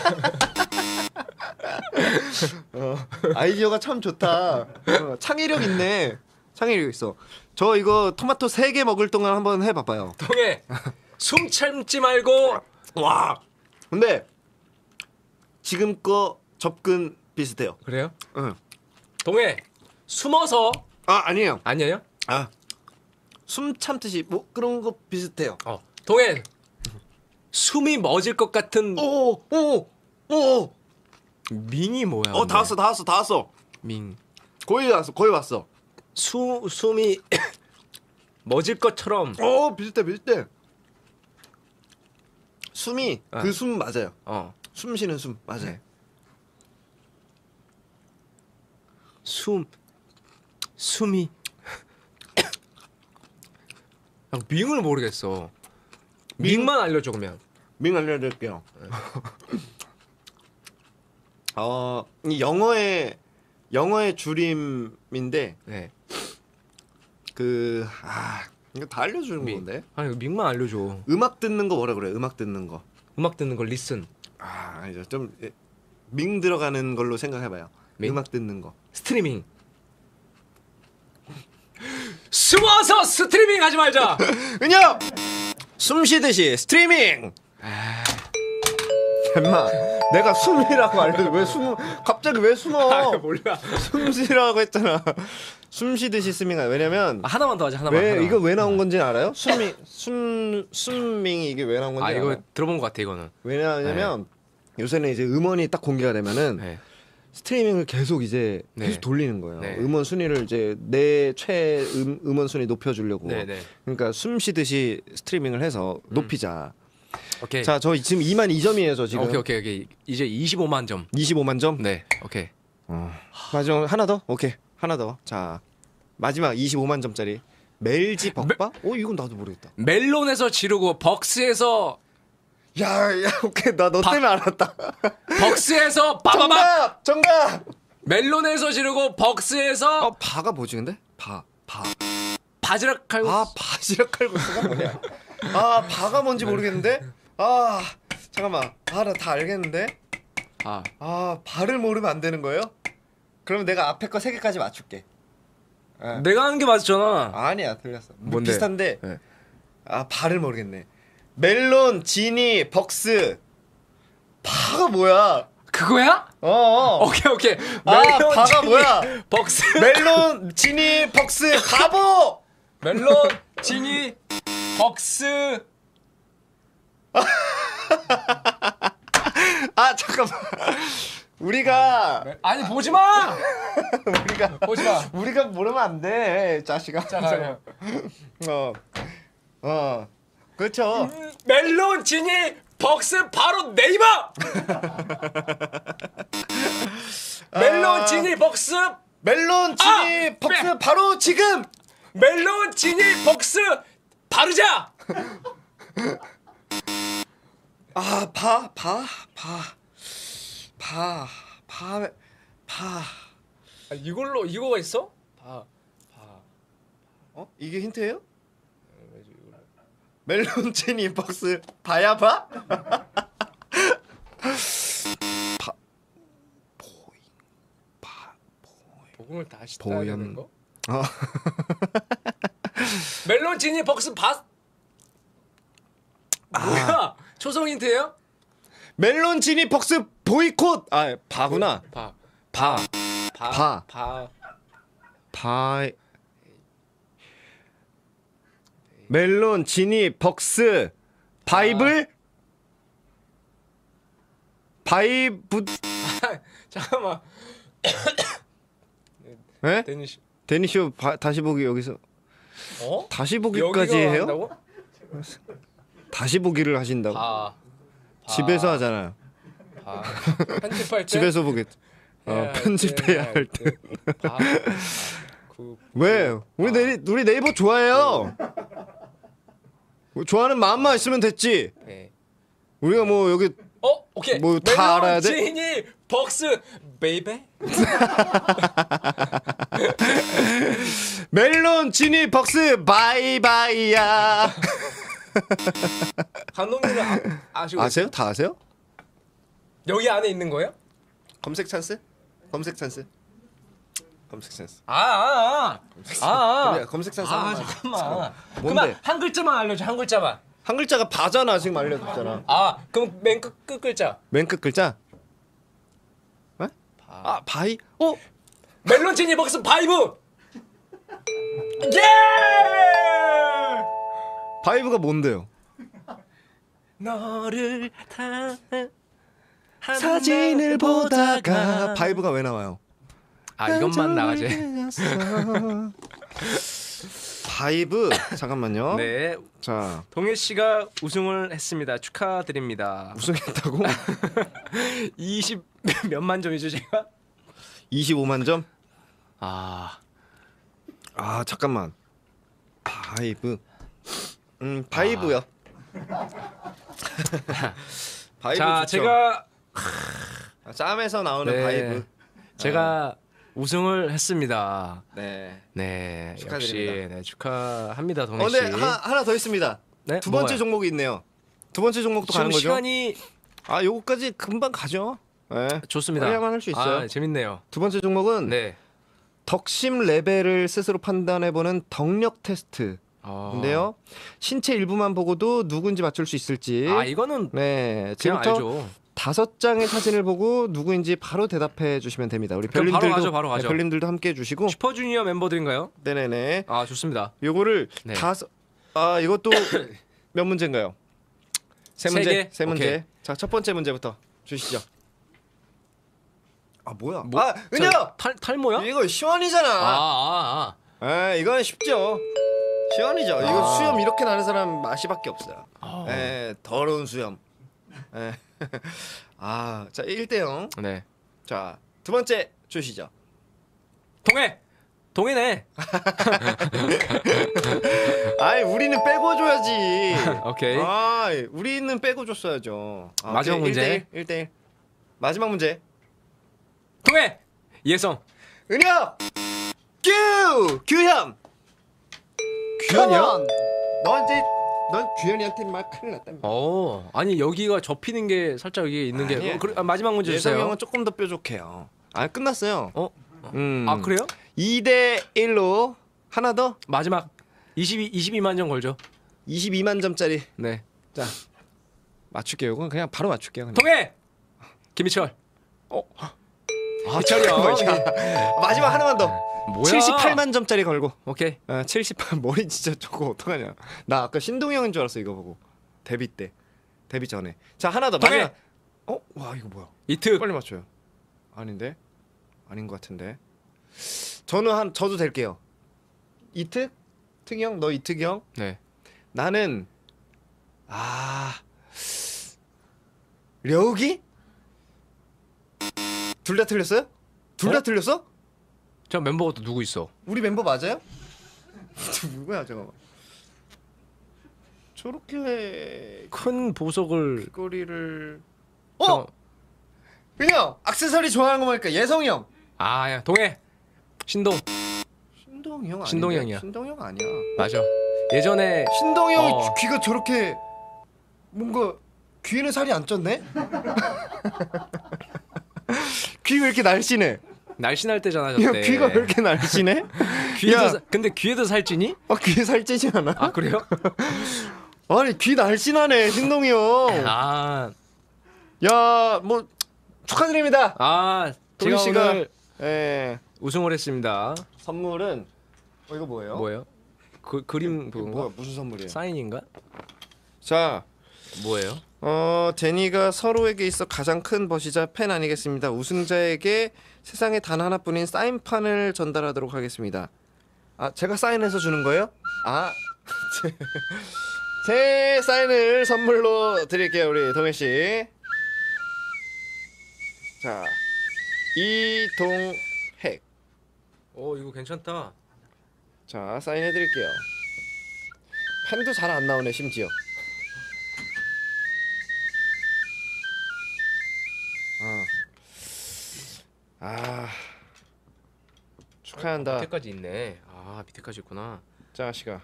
[SPEAKER 5] 아이디어가 참 좋다. 창의력 있네. 창의력 있어. 저 이거 토마토 3개 먹을 동안 한번 해봐봐요.
[SPEAKER 4] 동해. 숨 참지 말고.
[SPEAKER 5] 와. 근데 지금 거 접근 비슷해요.
[SPEAKER 4] 그래요?
[SPEAKER 5] 응.
[SPEAKER 4] 동해. 숨어서.
[SPEAKER 5] 아니에요.
[SPEAKER 4] 아니에요?
[SPEAKER 5] 숨 참듯이 뭐 그런 거 비슷해요.
[SPEAKER 4] 동해. 숨이 멎을 것 같은.
[SPEAKER 5] 오.
[SPEAKER 4] 밍이 뭐야?
[SPEAKER 5] 다 왔어.
[SPEAKER 4] 밍.
[SPEAKER 5] 거의 왔어.
[SPEAKER 4] 숨이 멎을 것처럼.
[SPEAKER 5] 비슷해. 숨이 그 숨 맞아요. 숨 쉬는 숨 맞아요.
[SPEAKER 4] 네. 숨이 밍을 모르겠어. 밍만 알려줘 그러면.
[SPEAKER 5] 밍 알려드릴게요. 이 영어의 줄임인데
[SPEAKER 4] 네.
[SPEAKER 5] 이거 다 알려주는 건데.
[SPEAKER 4] 이거 밍만 알려줘.
[SPEAKER 5] 음악 듣는 거 뭐라 그래? 음악 듣는 거.
[SPEAKER 4] 음악 듣는 걸 리슨.
[SPEAKER 5] 아니죠. 좀 밍 들어가는 걸로 생각해봐요.
[SPEAKER 4] 밍?
[SPEAKER 5] 음악 듣는 거.
[SPEAKER 4] 스트리밍. 숨어서 스트리밍 하지 말자.
[SPEAKER 5] 은혁! 숨 쉬듯이 스트리밍! 엄마 내가 숨이라고 알려줘. 갑자기 왜 숨어?
[SPEAKER 4] 몰라.
[SPEAKER 5] 숨 쉬라고 했잖아. 숨 쉬듯이 스밍. 왜냐면
[SPEAKER 4] 하나만 더 하자. 하나만.
[SPEAKER 5] 이거 왜 나온 건지 알아요? 숨밍이 이게 왜 나온 건지
[SPEAKER 4] 이거
[SPEAKER 5] 알아요?
[SPEAKER 4] 들어본 것 같아 이거는.
[SPEAKER 5] 왜냐하면 요새는 이제 음원이 딱 공개가 되면은 스트리밍을 계속 계속 돌리는 거예요.
[SPEAKER 4] 네.
[SPEAKER 5] 음원 순위를 이제 내 최 음원 순위 높여주려고.
[SPEAKER 4] 네네.
[SPEAKER 5] 그러니까 숨 쉬듯이 스트리밍을 해서 높이자.
[SPEAKER 4] 오케이.
[SPEAKER 5] 자, 저 지금 2만 2점이에요, 저 지금.
[SPEAKER 4] 오케이. 이제 25만 점.
[SPEAKER 5] 25만 점?
[SPEAKER 4] 네. 오케이.
[SPEAKER 5] 마지막 하나 더? 오케이. 하나 더. 자, 마지막 25만 점짜리. 멜지 벅바? 이건 나도 모르겠다.
[SPEAKER 4] 멜론에서 지르고 벅스에서
[SPEAKER 5] 야, 오케이. 나 너 때문에 알았다.
[SPEAKER 4] 벅스에서 빠바바.
[SPEAKER 5] 정답!
[SPEAKER 4] 멜론에서 지르고 벅스에서
[SPEAKER 5] 바가 뭐지 근데?
[SPEAKER 4] 바지락 칼국수.
[SPEAKER 5] 바지락 칼국수가 뭐냐? 바가 뭔지 모르겠는데? 잠깐만. 나 다 알겠는데? 바를 모르면 안 되는 거예요? 그러면 내가 앞에 거 3개까지 맞출게.
[SPEAKER 4] 내가 하는 게 맞았잖아.
[SPEAKER 5] 아니야, 틀렸어.
[SPEAKER 4] 뭔데?
[SPEAKER 5] 비슷한데.
[SPEAKER 4] 네.
[SPEAKER 5] 아, 발을 모르겠네. 멜론, 지니, 벅스. 파가 뭐야?
[SPEAKER 4] 그거야?
[SPEAKER 5] 어.
[SPEAKER 4] 오케이.
[SPEAKER 5] 아,
[SPEAKER 4] 멜론,
[SPEAKER 5] 바가
[SPEAKER 4] 지니,
[SPEAKER 5] 뭐야?
[SPEAKER 4] 벅스.
[SPEAKER 5] 멜론, 지니, 벅스, 바보!
[SPEAKER 4] 멜론, 지니, 벅스.
[SPEAKER 5] 아, 잠깐만. 우리가
[SPEAKER 4] 아니 보지 마. 보지 마.
[SPEAKER 5] 우리가 모르면 안 돼, 자식아.
[SPEAKER 4] 잠깐만요.
[SPEAKER 5] 그렇죠.
[SPEAKER 4] 멜론, 지니, 벅스 바로 네이버. 멜론, 지니, 벅스.
[SPEAKER 5] 멜론, 지니, 벅스 바로 지금.
[SPEAKER 4] 멜론, 지니, 벅스 바르자.
[SPEAKER 5] 아,
[SPEAKER 4] 아, 이거가 있어?
[SPEAKER 5] 이게 힌트예요? 멜론, 지니, 벅스 봐야 봐?
[SPEAKER 4] 복음을 다시
[SPEAKER 5] 보염.
[SPEAKER 4] 따야 되는 거?
[SPEAKER 5] 어.
[SPEAKER 4] 멜론, 지니, 벅스 뭐야? 초성 힌트예요?
[SPEAKER 5] 멜론, 지니, 벅스 보이콧. 아, 바구나. 바. 멜론, 지니, 벅스 바이블. 바이브.
[SPEAKER 4] 잠깐만.
[SPEAKER 5] 네?
[SPEAKER 4] 데니시.
[SPEAKER 5] 데니쇼 다시 보기 여기서. 다시 보기까지
[SPEAKER 4] 여기가
[SPEAKER 5] 해요?
[SPEAKER 4] 한다고?
[SPEAKER 5] 다시 보기를 하신다고? 집에서 하잖아요.
[SPEAKER 4] 편집할 때
[SPEAKER 5] 집에서 보겠. 편집해야 할 때. 왜? 우리 네이버 좋아해요. 좋아하는 마음만 있으면 됐지.
[SPEAKER 4] 네.
[SPEAKER 5] 우리가 뭐 여기
[SPEAKER 4] 오케이.
[SPEAKER 5] 뭐 다 알아야 돼?
[SPEAKER 4] 멜론, 지니, 벅스 베이베.
[SPEAKER 5] 멜론, 지니, 벅스 바이바이야.
[SPEAKER 4] 감독님은 아시고
[SPEAKER 5] 아세요? 다 아세요?
[SPEAKER 4] 여기 안에 있는 거예요?
[SPEAKER 5] 검색 찬스? 검색 찬스.
[SPEAKER 4] 그래,
[SPEAKER 5] 검색 찬스. 한 번만.
[SPEAKER 4] 잠깐만.
[SPEAKER 5] 뭔데?
[SPEAKER 4] 그만 한 글자만 알려줘. 한 글자만.
[SPEAKER 5] 한 글자가 바잖아. 지금 알려줬잖아.
[SPEAKER 4] 그럼 맨 끝 글자.
[SPEAKER 5] 맨 끝 글자? 에? 바이?
[SPEAKER 4] 멜론, 지니, 벅스 바이브. 예!
[SPEAKER 5] 바이브가 뭔데요?
[SPEAKER 4] 너를
[SPEAKER 5] 사진을 보다가 바이브가 왜 나와요?
[SPEAKER 4] 이것만 나가지.
[SPEAKER 5] 바이브. 잠깐만요.
[SPEAKER 4] 네.
[SPEAKER 5] 자,
[SPEAKER 4] 동해 씨가 우승을 했습니다. 축하드립니다.
[SPEAKER 5] 우승했다고?
[SPEAKER 4] 20 몇만 점이죠, 제가?
[SPEAKER 5] 25만 점?
[SPEAKER 4] 아,
[SPEAKER 5] 잠깐만. 바이브. 바이브요. 바이브
[SPEAKER 4] 자,
[SPEAKER 5] 좋죠.
[SPEAKER 4] 제가
[SPEAKER 5] 짬에서 나오는
[SPEAKER 4] 네.
[SPEAKER 5] 바이브.
[SPEAKER 4] 제가 우승을 했습니다.
[SPEAKER 5] 네.
[SPEAKER 4] 네,
[SPEAKER 5] 축하드립니다.
[SPEAKER 4] 역시 네, 축하합니다, 동해 씨.
[SPEAKER 5] 근데 하나 더 있습니다.
[SPEAKER 4] 네?
[SPEAKER 5] 두 번째
[SPEAKER 4] 뭐가요?
[SPEAKER 5] 종목이 있네요. 두 번째 종목도
[SPEAKER 4] 지금
[SPEAKER 5] 가는 거죠?
[SPEAKER 4] 시간이
[SPEAKER 5] 요거까지 금방 가죠. 네.
[SPEAKER 4] 좋습니다.
[SPEAKER 5] 빨리만 할 수 있어요.
[SPEAKER 4] 재밌네요.
[SPEAKER 5] 두 번째 종목은
[SPEAKER 4] 네.
[SPEAKER 5] 덕심 레벨을 스스로 판단해보는 덕력 테스트. 인데요. 신체 일부만 보고도 누군지 맞출 수 있을지.
[SPEAKER 4] 이거는
[SPEAKER 5] 네.
[SPEAKER 4] 그냥
[SPEAKER 5] 지금부터
[SPEAKER 4] 알죠.
[SPEAKER 5] 5장의 사진을 보고 누구인지 바로 대답해 주시면 됩니다. 우리
[SPEAKER 4] 그럼
[SPEAKER 5] 별님들도
[SPEAKER 4] 바로 가죠.
[SPEAKER 5] 네, 별님들도 함께 해 주시고.
[SPEAKER 4] 슈퍼주니어 멤버들인가요?
[SPEAKER 5] 네네네.
[SPEAKER 4] 좋습니다.
[SPEAKER 5] 요거를
[SPEAKER 4] 네.
[SPEAKER 5] 이것도 몇 문제인가요? 세 문제.
[SPEAKER 4] 개?
[SPEAKER 5] 세 문제.
[SPEAKER 4] 오케이.
[SPEAKER 5] 자, 첫 번째 문제부터 주시죠. 뭐야?
[SPEAKER 4] 뭐?
[SPEAKER 5] 은혁!
[SPEAKER 4] 탈모야?
[SPEAKER 5] 이거 시원이잖아. 이건 쉽죠. 시원이죠. 이거 수염 이렇게 나는 사람 마시밖에 없어요. 더러운 수염. 자, 1대0.
[SPEAKER 4] 네.
[SPEAKER 5] 자, 두 번째 주시죠.
[SPEAKER 4] 동해네.
[SPEAKER 5] 우리는 빼고 줘야지.
[SPEAKER 4] 오케이.
[SPEAKER 5] 우리는 빼고 줬어야죠.
[SPEAKER 4] 마지막 문제.
[SPEAKER 5] 1대1. 마지막 문제.
[SPEAKER 4] 동해. 예성.
[SPEAKER 5] 은혁! 규현! 규현이야? 넌 규현이한테 막 큰일 났다.
[SPEAKER 4] 아니 여기가 접히는 게 살짝 여기 있는 게. 마지막 문제
[SPEAKER 5] 예성
[SPEAKER 4] 주세요.
[SPEAKER 5] 형은 조금 더 뾰족해요. 끝났어요.
[SPEAKER 4] 그래요?
[SPEAKER 5] 2대 1로 하나 더
[SPEAKER 4] 마지막 22만 점 걸죠.
[SPEAKER 5] 22만 점짜리.
[SPEAKER 4] 네.
[SPEAKER 5] 자 맞출게요. 이건 그냥 바로 맞출게요. 그냥.
[SPEAKER 4] 통해. 김희철. 희철이 형.
[SPEAKER 5] 마지막 하나만 더.
[SPEAKER 4] 뭐야?
[SPEAKER 5] 78만 점짜리 걸고.
[SPEAKER 4] 오케이.
[SPEAKER 5] 78 머리 진짜 저거 어떡하냐. 나 아까 신동형인 줄 알았어 이거 보고. 데뷔 때. 데뷔 전에. 자 하나 더.
[SPEAKER 4] 통해.
[SPEAKER 5] 마지막. 와 이거 뭐야?
[SPEAKER 4] 이특.
[SPEAKER 5] 빨리 맞춰요. 아닌데? 아닌 것 같은데. 저도 될게요. 이특? 특이 형? 너 이특이 형?
[SPEAKER 4] 네.
[SPEAKER 5] 나는 려욱이? 둘 다 틀렸어요? 둘 다 틀렸어?
[SPEAKER 4] 저 멤버가 또 누구 있어?
[SPEAKER 5] 우리 멤버 맞아요? 누구야 잠깐만. 저렇게
[SPEAKER 4] 큰 보석을
[SPEAKER 5] 거리를
[SPEAKER 4] 저-
[SPEAKER 5] 그냥 액세서리 좋아하는 거 보니까 예성이 형.
[SPEAKER 4] 야, 동해. 신동.
[SPEAKER 5] 신동이 형 아니야?
[SPEAKER 4] 신동이 형이야.
[SPEAKER 5] 신동이 형 아니야.
[SPEAKER 4] 맞아. 예전에
[SPEAKER 5] 신동이 형
[SPEAKER 4] 어.
[SPEAKER 5] 귀가 저렇게 뭔가 귀에는 살이 안 쪘네? 귀 왜 이렇게 날씬해?
[SPEAKER 4] 날씬할 때잖아,
[SPEAKER 5] 야,
[SPEAKER 4] 저때.
[SPEAKER 5] 귀가 왜 이렇게 날씬해? 야.
[SPEAKER 4] 근데 귀에도 살찌니?
[SPEAKER 5] 귀에 살찌지 않아?
[SPEAKER 4] 아, 그래요?
[SPEAKER 5] 아니 귀 날씬하네 신동이 형. 야, 뭐 축하드립니다.
[SPEAKER 4] 제가
[SPEAKER 5] 동희 씨가
[SPEAKER 4] 오늘
[SPEAKER 5] 예.
[SPEAKER 4] 우승을 했습니다.
[SPEAKER 5] 선물은 이거 뭐예요?
[SPEAKER 4] 뭐예요? 그림
[SPEAKER 5] 이거 뭐야? 무슨 선물이에요?
[SPEAKER 4] 사인인가?
[SPEAKER 5] 자,
[SPEAKER 4] 뭐예요?
[SPEAKER 5] 제니가 서로에게 있어 가장 큰 벗이자 팬 아니겠습니다. 우승자에게 세상에 단 하나뿐인 사인판을 전달하도록 하겠습니다. 제가 사인해서 주는 거예요? 제 사인을 선물로 드릴게요, 우리 동해 씨. 자, 이동핵.
[SPEAKER 4] 이거 괜찮다.
[SPEAKER 5] 자, 사인해 드릴게요. 펜도 잘 안 나오네, 심지어. 축하한다.
[SPEAKER 4] 밑에까지 있네. 밑에까지 있구나.
[SPEAKER 5] 자, 시가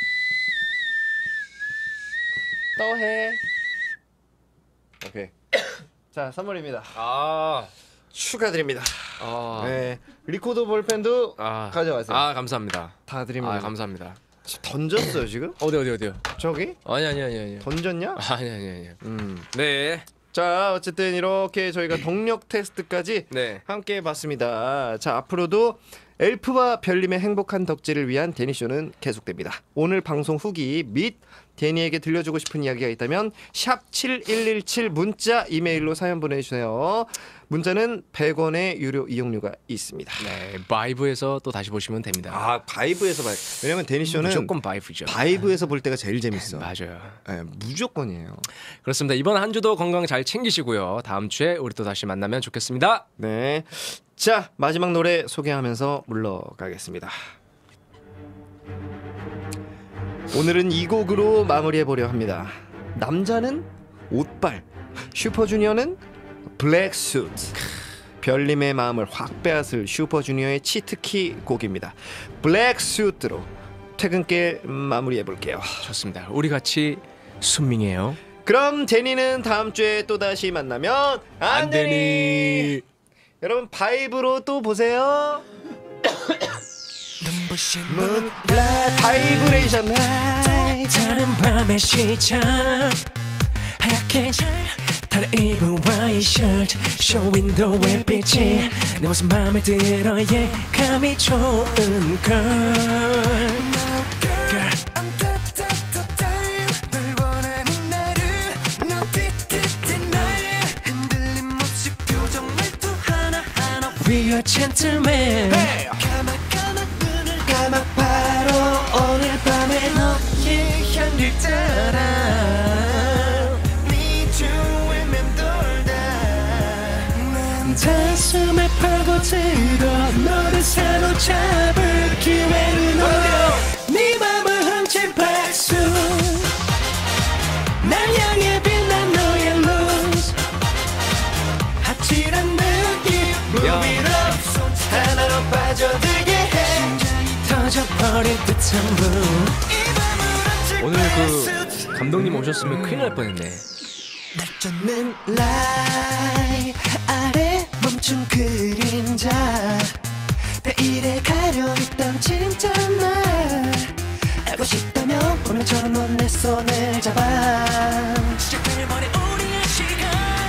[SPEAKER 5] 또 해. 오케이. 자, 선물입니다. 축하드립니다. 네, 리코더 볼펜도 가져가세요.
[SPEAKER 4] 감사합니다.
[SPEAKER 5] 다 드립니다.
[SPEAKER 4] 감사합니다.
[SPEAKER 5] 던졌어요 지금?
[SPEAKER 4] 어디요?
[SPEAKER 5] 저기?
[SPEAKER 4] 아니.
[SPEAKER 5] 던졌냐?
[SPEAKER 4] 아니. 네.
[SPEAKER 5] 자, 어쨌든 이렇게 저희가 동력 테스트까지
[SPEAKER 4] 네.
[SPEAKER 5] 함께 해봤습니다. 자, 앞으로도 엘프와 별님의 행복한 덕질을 위한 데니쇼는 계속됩니다. 오늘 방송 후기 및 데니에게 들려주고 싶은 이야기가 있다면 샵 7117 문자 이메일로 사연 보내주세요. 문자는 100원의 유료 이용료가 있습니다.
[SPEAKER 4] 네, 바이브에서 또 다시 보시면 됩니다.
[SPEAKER 5] 바이브에서 봐요. 왜냐면 데니쇼는
[SPEAKER 4] 무조건 바이브죠.
[SPEAKER 5] 바이브에서 볼 때가 제일 재밌어.
[SPEAKER 4] 맞아요.
[SPEAKER 5] 네, 무조건이에요.
[SPEAKER 4] 그렇습니다. 이번 한 주도 건강 잘 챙기시고요. 다음 주에 우리 또 다시 만나면 좋겠습니다.
[SPEAKER 5] 네. 자, 마지막 노래 소개하면서 물러가겠습니다. 오늘은 이 곡으로 마무리해보려 합니다. 남자는 옷발, 슈퍼주니어는 블랙수트. 별님의 마음을 확 빼앗을 슈퍼주니어의 치트키 곡입니다. 블랙수트로 퇴근길 마무리해볼게요.
[SPEAKER 4] 좋습니다. 우리 같이 순밍해요.
[SPEAKER 5] 그럼 데니는 다음 주에 또다시 만나면 안 되니. 여러분 바이브로 또 보세요. 바이브레이션
[SPEAKER 2] 다른 밤의 시작 하얗게 다른 입은 와이셔츠 쇼윈도우의 빛이 내 모습 맘에 들어 예감이 좋은 걸 We are gentlemen 까맣 눈을 감아 바로 오늘 밤에 너의 향기를 따라 네 주위에 맴돌다 단숨에 파고들어 너를 사로잡을 기회를 노려 네 맘을 훔친 박수 날 향해 빛난 너의 luz 아찔한 느낌 Move 하나로 빠져들게 해 터져버린 듯한 분
[SPEAKER 4] 오늘 감독님 오셨으면 큰일 날 뻔했네.
[SPEAKER 2] 날 쫓는 라이 아래 멈춘 그림자
[SPEAKER 3] 내일에 가려 있던 진짜 날 알고 싶다면 오늘처럼 넌 내 손을 잡아
[SPEAKER 8] 시작해버린 우리의 시간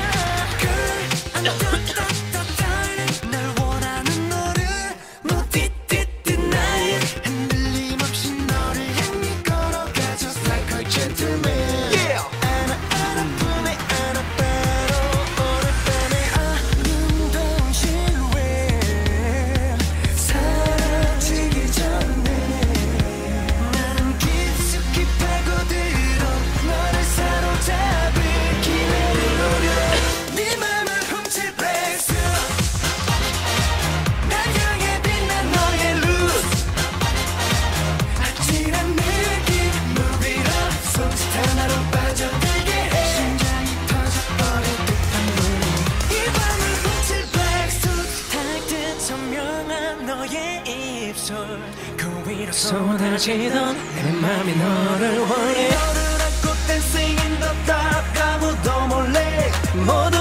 [SPEAKER 3] 날 원하는 너를 무디디디 나의 흔들림 없이 너를 향해 걸어가 Just like a gentleman 안아뿐에 안아봐도 오랫밤에 아름다운 실루엣 사라지기 전에 난 깊숙이 파고들어 너를 사로잡을 기회를 노려 네 맘을 훔칠 플렉스 날 향해 빛난 너의 루스 아찔한 느낌 Move it up 손짓 하나로 빠져들게 해 심장이 터져버릴 듯한 이 밤을 훔칠 플렉스 탈듯 선명한 너의 입술 그 위로 쏟아지던 내 맘이 너를 원해 너를 안고 dancing in the dark 아무도 몰래 모두